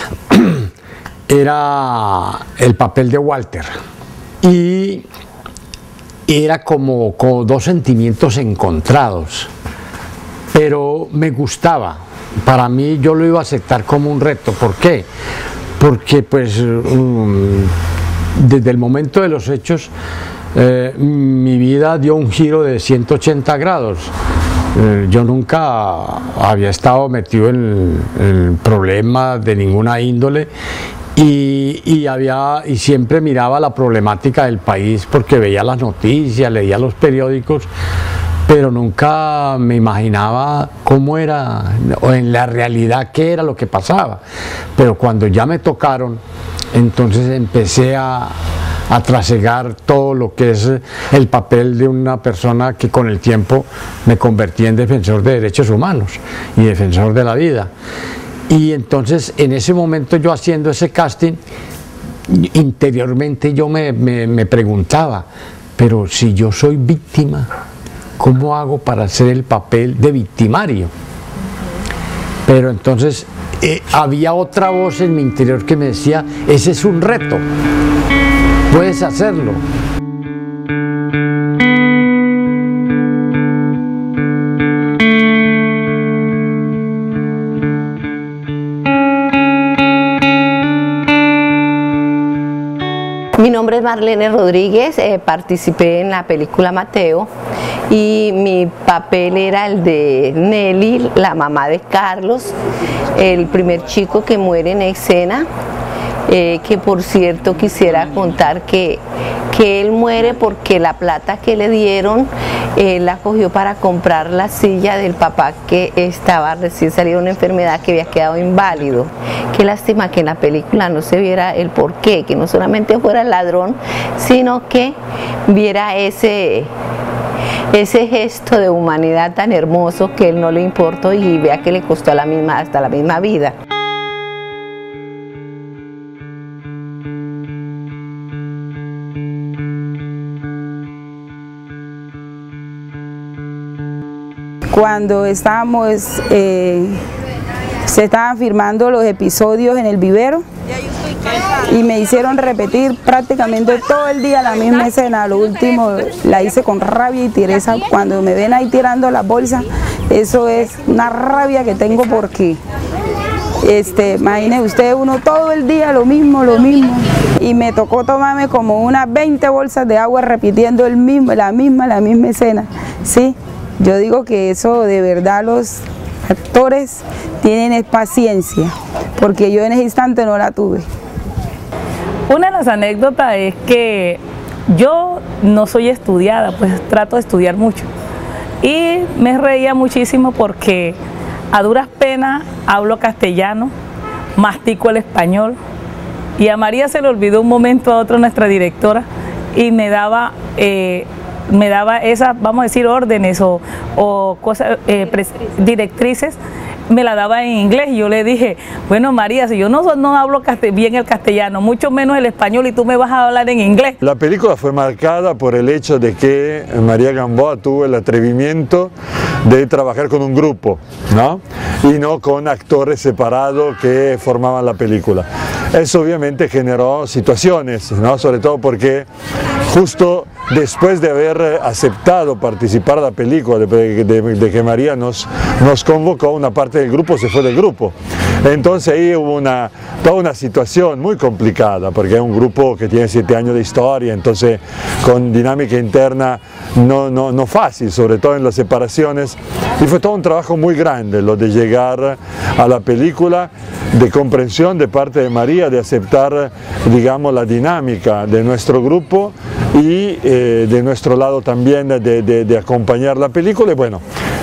era el papel de Walter, y era como, como dos sentimientos encontrados, pero me gustaba. Para mí yo lo iba a aceptar como un reto. ¿Por qué? Porque pues um, desde el momento de los hechos eh, mi vida dio un giro de ciento ochenta grados. Eh, yo nunca había estado metido en, en problemas de ninguna índole y, y, había, y siempre miraba la problemática del país porque veía las noticias, leía los periódicos, pero nunca me imaginaba cómo era, o en la realidad qué era lo que pasaba. Pero cuando ya me tocaron, entonces empecé a, a trasegar todo lo que es el papel de una persona que con el tiempo me convertí en defensor de derechos humanos y defensor de la vida. Y entonces en ese momento yo haciendo ese casting, interiormente yo me, me, me preguntaba, pero si yo soy víctima, ¿cómo hago para hacer el papel de victimario? Pero entonces eh, había otra voz en mi interior que me decía, ese es un reto, puedes hacerlo. Mi nombre es Marlene Rodríguez, eh, participé en la película Mateo y mi papel era el de Nelly, la mamá de Carlos, el primer chico que muere en escena, eh, que por cierto quisiera contar que, que él muere porque la plata que le dieron él la cogió para comprar la silla del papá que estaba recién salido de una enfermedad, que había quedado inválido. Qué lástima que en la película no se viera el porqué, que no solamente fuera el ladrón, sino que viera ese, ese gesto de humanidad tan hermoso que él no le importó y vea que le costó la misma, hasta la misma vida. Cuando estábamos, eh, se estaban firmando los episodios en el vivero y me hicieron repetir prácticamente todo el día la misma escena. Lo último la hice con rabia y tireza. Cuando me ven ahí tirando las bolsas, eso es una rabia que tengo porque, este, imagine usted, uno todo el día lo mismo, lo mismo. Y me tocó tomarme como unas veinte bolsas de agua repitiendo el mismo, la misma, la misma escena, ¿sí? Yo digo que eso de verdad los actores tienen paciencia, porque yo en ese instante no la tuve. Una de las anécdotas es que yo no soy estudiada, pues trato de estudiar mucho. Y me reía muchísimo porque a duras penas hablo castellano, mastico el español. Y a María se le olvidó un momento a otro nuestra directora y me daba... Eh, me daba esas, vamos a decir, órdenes o, o cosas, eh, directrices, me la daba en inglés y yo le dije, bueno María, si yo no, no hablo bien el castellano, mucho menos el español y tú me vas a hablar en inglés. La película fue marcada por el hecho de que María Gamboa tuvo el atrevimiento de trabajar con un grupo, ¿no? Y no con actores separados que formaban la película. Eso obviamente generó situaciones, ¿no? Sobre todo porque justo después de haber aceptado participar en la película, de, de, de que María nos, nos convocó, una parte del grupo se fue del grupo. Entonces ahí hubo una, toda una situación muy complicada, porque es un grupo que tiene siete años de historia, entonces con dinámica interna no, no, no fácil, sobre todo en las separaciones. Y fue todo un trabajo muy grande lo de llegar a la película, de comprensión de parte de María, de aceptar, digamos, la dinámica de nuestro grupo y eh, de nuestro lado también de, de, de acompañar la película. Y bueno,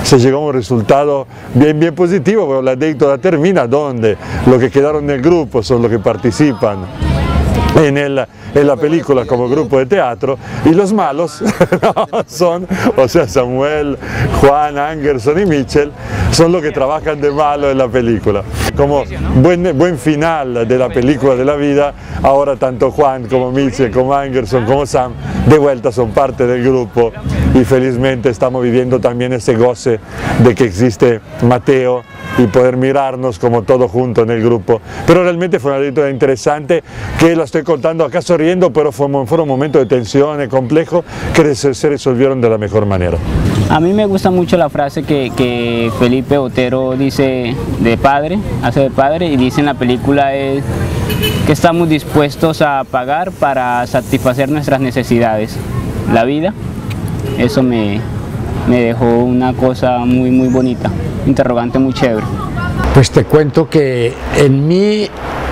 se llegó a un resultado bien, bien positivo, pero la anécdota termina donde los que quedaron en el grupo son los que participan en, el, en la película como grupo de teatro, y los malos no, son, o sea, Samuel, Juan, Angerson y Mitchell, son los que trabajan de malo en la película. Como buen, buen final de la película de la vida, ahora tanto Juan como Mitchell, como Angerson, como Sam, de vuelta son parte del grupo, y felizmente estamos viviendo también ese goce de que existe Mateo y poder mirarnos como todos juntos en el grupo. Pero realmente fue una anécdota interesante que la estoy contando acá sonriendo, pero fueron, fueron momentos de tensión y complejos que se, se resolvieron de la mejor manera. A mí me gusta mucho la frase que, que Felipe Otero dice de padre, hace de padre, y dice en la película es que estamos dispuestos a pagar para satisfacer nuestras necesidades. La vida, eso me, me dejó una cosa muy muy bonita, interrogante muy chévere. Pues te cuento que en mí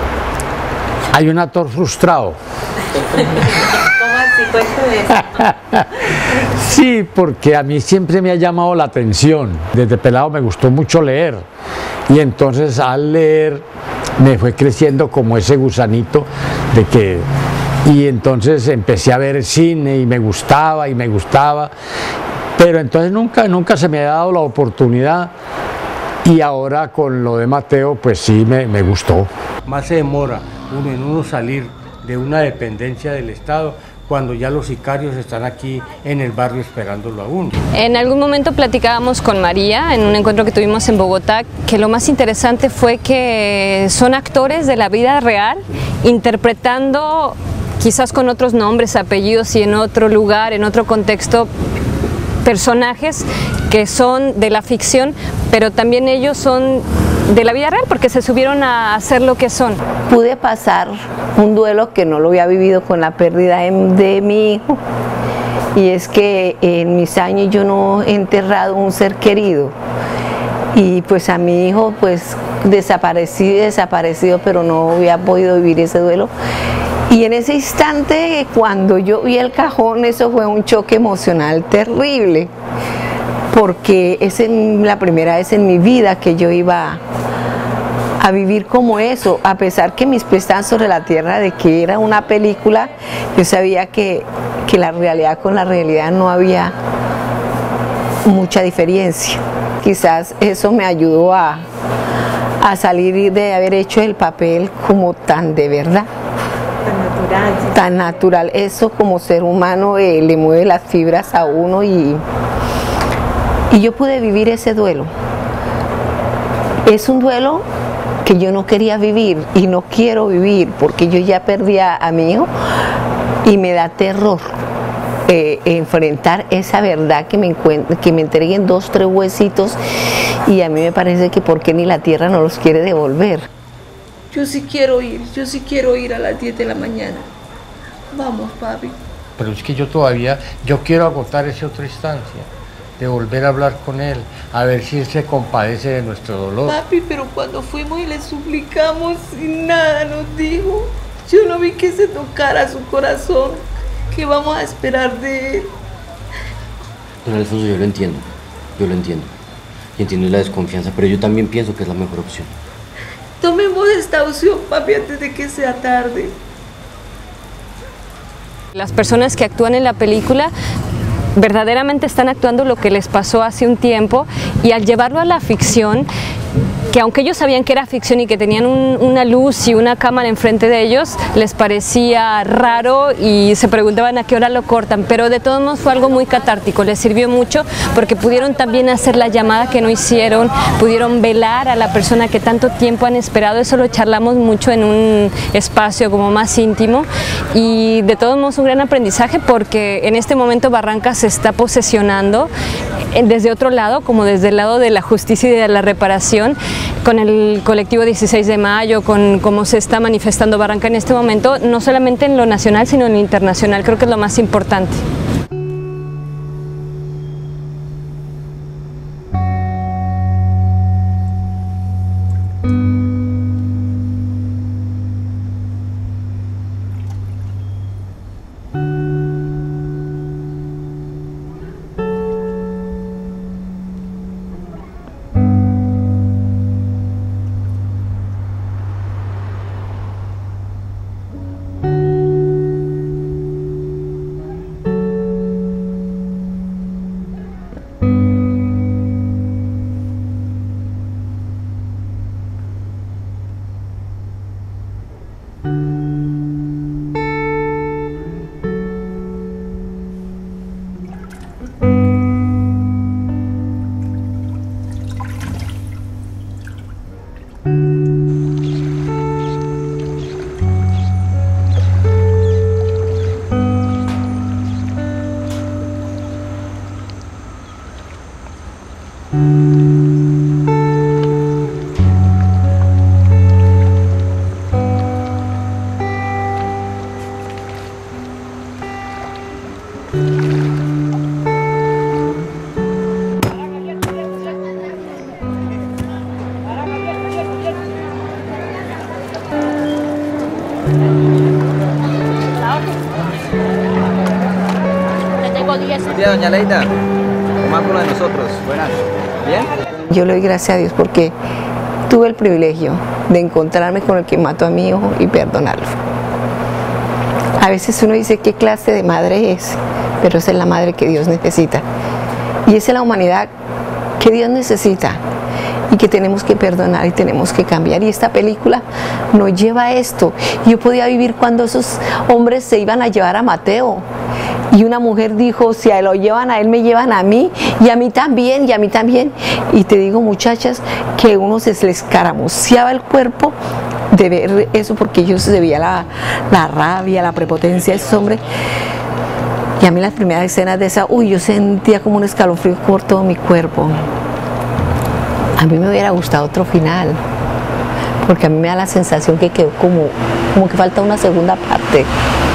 hay un actor frustrado. ¿Cómo así? Cuéntame eso. Sí, porque a mí siempre me ha llamado la atención. Desde pelado me gustó mucho leer, y entonces al leer me fue creciendo como ese gusanito de que... Y entonces empecé a ver cine y me gustaba y me gustaba, pero entonces nunca, nunca se me ha dado la oportunidad, y ahora con lo de Mateo pues sí me, me gustó. Más se demora uno en uno salir de una dependencia del Estado cuando ya los sicarios están aquí en el barrio esperándolo a uno. En algún momento platicábamos con María en un encuentro que tuvimos en Bogotá, que lo más interesante fue que son actores de la vida real interpretando quizás con otros nombres, apellidos y en otro lugar, en otro contexto, personajes que son de la ficción, pero también ellos son de la vida real porque se subieron a hacer lo que son. Pude pasar un duelo que no lo había vivido con la pérdida de, de mi hijo, y es que en mis años yo no he enterrado un ser querido, y pues a mi hijo pues desaparecido y desaparecido, pero no había podido vivir ese duelo. Y en ese instante, cuando yo vi el cajón, eso fue un choque emocional terrible, porque es en la primera vez en mi vida que yo iba a vivir como eso, a pesar que mis pies estaban sobre la tierra, de que era una película, yo sabía que, que la realidad con la realidad no había mucha diferencia. Quizás eso me ayudó a, a salir de haber hecho el papel como tan de verdad. Tan natural, eso como ser humano eh, le mueve las fibras a uno, y, y yo pude vivir ese duelo. Es un duelo que yo no quería vivir y no quiero vivir, porque yo ya perdí a, a mi hijo, y me da terror eh, enfrentar esa verdad, que me, que me entreguen dos, tres huesitos, y a mí me parece que por qué ni la tierra no los quiere devolver. Yo sí quiero ir, yo sí quiero ir a las diez de la mañana. Vamos, papi. Pero es que yo todavía, yo quiero agotar esa otra instancia, de volver a hablar con él, a ver si él se compadece de nuestro dolor. Papi, pero cuando fuimos y le suplicamos y nada nos dijo, yo no vi que se tocara su corazón. ¿Qué vamos a esperar de él? Don Alfonso, yo lo entiendo, yo lo entiendo. Y entiendo la desconfianza, pero yo también pienso que es la mejor opción. Tomemos esta opción, papi, antes de que sea tarde. Las personas que actúan en la película verdaderamente están actuando lo que les pasó hace un tiempo, y al llevarlo a la ficción, que aunque ellos sabían que era ficción y que tenían un, una luz y una cámara enfrente de ellos, les parecía raro y se preguntaban a qué hora lo cortan, pero de todos modos fue algo muy catártico, les sirvió mucho porque pudieron también hacer la llamada que no hicieron, pudieron velar a la persona que tanto tiempo han esperado. Eso lo charlamos mucho en un espacio como más íntimo, y de todos modos un gran aprendizaje, porque en este momento Barranca se está posesionando desde otro lado, como desde el lado de la justicia y de la reparación, con el colectivo dieciséis de mayo, con cómo se está manifestando Barranca en este momento, no solamente en lo nacional, sino en lo internacional. Creo que es lo más importante. Buen día, doña Leida. ¿Cómo va con lo de nosotros? Buenas. ¿Bien? Yo le doy gracias a Dios porque tuve el privilegio de encontrarme con el que mató a mi hijo y perdonarlo. A veces uno dice qué clase de madre es, pero esa es la madre que Dios necesita. Y esa es la humanidad que Dios necesita y que tenemos que perdonar y tenemos que cambiar. Y esta película nos lleva a esto. Yo podía vivir cuando esos hombres se iban a llevar a Mateo. Y una mujer dijo, si a él lo llevan a él, me llevan a mí, y a mí también, y a mí también. Y te digo, muchachas, que uno se les escaramuceaba el cuerpo de ver eso, porque ellos se veía la, la rabia, la prepotencia de esos hombres. Y a mí las primeras escenas de esa, uy, yo sentía como un escalofrío por todo mi cuerpo. A mí me hubiera gustado otro final, porque a mí me da la sensación que quedó como, como que falta una segunda parte.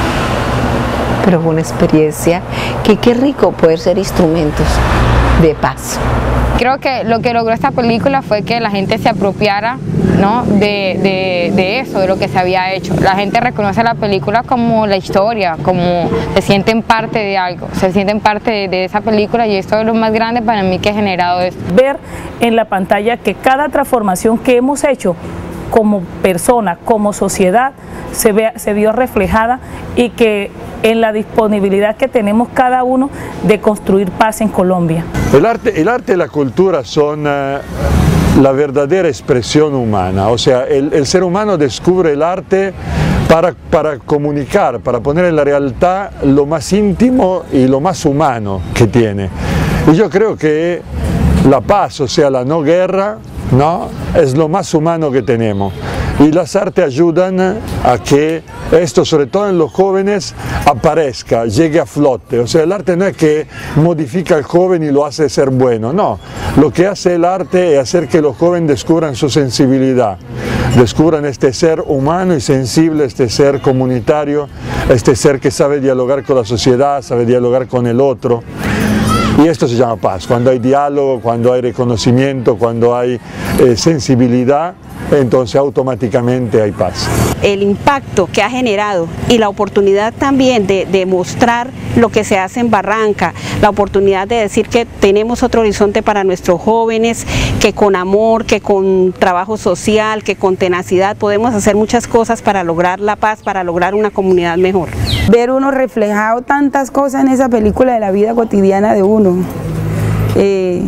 Pero fue una experiencia que qué rico poder ser instrumentos de paz. Creo que lo que logró esta película fue que la gente se apropiara, ¿no?, de, de, de eso, de lo que se había hecho. La gente reconoce la película como la historia, como se sienten parte de algo, se sienten parte de, de esa película, y esto es lo más grande para mí que ha generado esto. Ver en la pantalla que cada transformación que hemos hecho como persona, como sociedad, se, ve, se vio reflejada, y que en la disponibilidad que tenemos cada uno de construir paz en Colombia. El arte, el arte y la cultura son uh, la verdadera expresión humana, o sea, el, el ser humano descubre el arte para, para comunicar, para poner en la realidad lo más íntimo y lo más humano que tiene. Y yo creo que la paz, o sea, la no guerra, ¿no?, es lo más humano que tenemos, y las artes ayudan a que esto, sobre todo en los jóvenes, aparezca, llegue a flote. O sea, el arte no es que modifica al joven y lo hace ser bueno, no, lo que hace el arte es hacer que los jóvenes descubran su sensibilidad, descubran este ser humano y sensible, este ser comunitario, este ser que sabe dialogar con la sociedad, sabe dialogar con el otro. Y esto se llama paz. Cuando hay diálogo, cuando hay reconocimiento, cuando hay eh, sensibilidad, entonces automáticamente hay paz. El impacto que ha generado y la oportunidad también de, de mostrar lo que se hace en Barranca, la oportunidad de decir que tenemos otro horizonte para nuestros jóvenes, que con amor, que con trabajo social, que con tenacidad podemos hacer muchas cosas para lograr la paz, para lograr una comunidad mejor. Ver uno reflejado tantas cosas en esa película de la vida cotidiana de uno. Eh,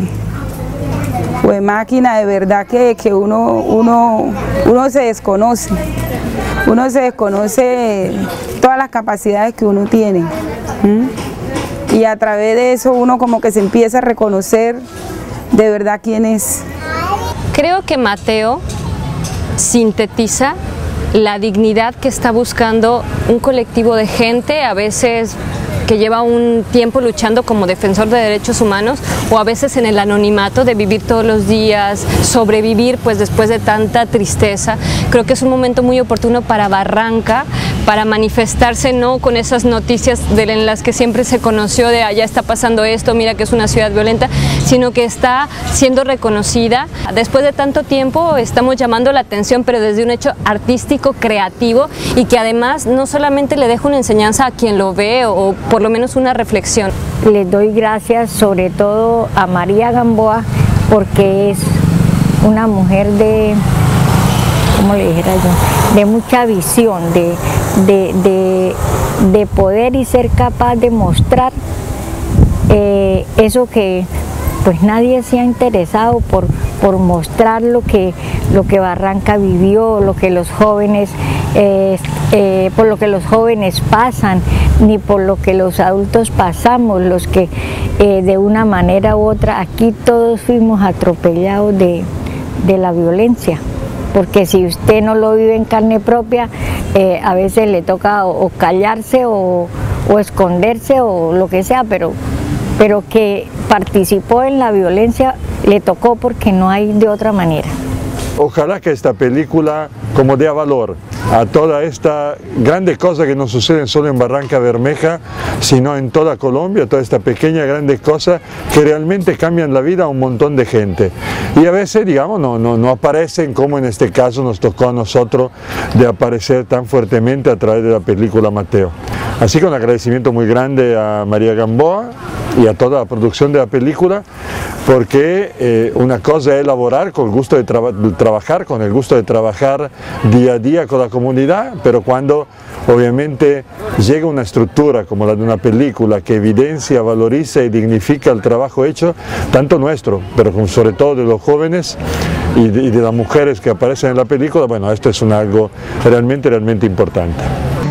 Pues máquina, de verdad que, que uno, uno, uno se desconoce, uno se desconoce todas las capacidades que uno tiene. ¿Mm? Y a través de eso uno como que se empieza a reconocer de verdad quién es. Creo que Mateo sintetiza la dignidad que está buscando un colectivo de gente, a veces que lleva un tiempo luchando como defensor de derechos humanos, o a veces en el anonimato de vivir todos los días, sobrevivir pues después de tanta tristeza. Creo que es un momento muy oportuno para Barranca, para manifestarse no con esas noticias de, en las que siempre se conoció de allá está pasando esto, mira que es una ciudad violenta, sino que está siendo reconocida. Después de tanto tiempo estamos llamando la atención, pero desde un hecho artístico, creativo, y que además no solamente le deja una enseñanza a quien lo ve, o, o por lo menos una reflexión. Les doy gracias sobre todo a María Gamboa, porque es una mujer de, ¿cómo le dijera yo?, de mucha visión, de, de, de, de poder y ser capaz de mostrar eh, eso que pues nadie se ha interesado por, por mostrar lo que, lo que Barranca vivió, lo que los jóvenes, eh, eh, por lo que los jóvenes pasan, ni por lo que los adultos pasamos, los que eh, de una manera u otra aquí todos fuimos atropellados de, de la violencia. Porque si usted no lo vive en carne propia, eh, a veces le toca o, o callarse o, o esconderse o lo que sea, pero, pero que participó en la violencia le tocó porque no hay de otra manera. Ojalá que esta película como dé valor a toda esta grande cosa que no sucede solo en Barranca Bermeja, sino en toda Colombia, toda esta pequeña grande cosa que realmente cambian la vida a un montón de gente. Y a veces, digamos, no, no, no aparecen como en este caso nos tocó a nosotros de aparecer tan fuertemente a través de la película Mateo. Así que un agradecimiento muy grande a María Gamboa y a toda la producción de la película, porque eh, una cosa es elaborar con el gusto de, traba de trabajar, con el gusto de trabajar día a día con la comunidad, pero cuando obviamente llega una estructura como la de una película que evidencia, valoriza y dignifica el trabajo hecho, tanto nuestro, pero sobre todo de los jóvenes y de, y de las mujeres que aparecen en la película, bueno, esto es un algo realmente, realmente importante.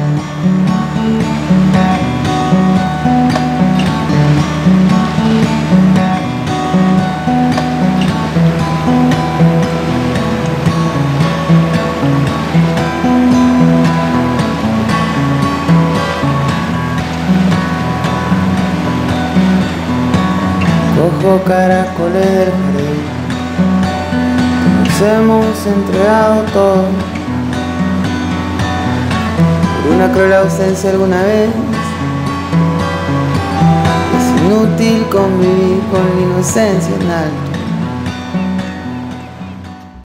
Cojo caracoles del jardín, nos hemos entregado todo por una cruel ausencia alguna vez. Es inútil convivir con la inocencia en alto.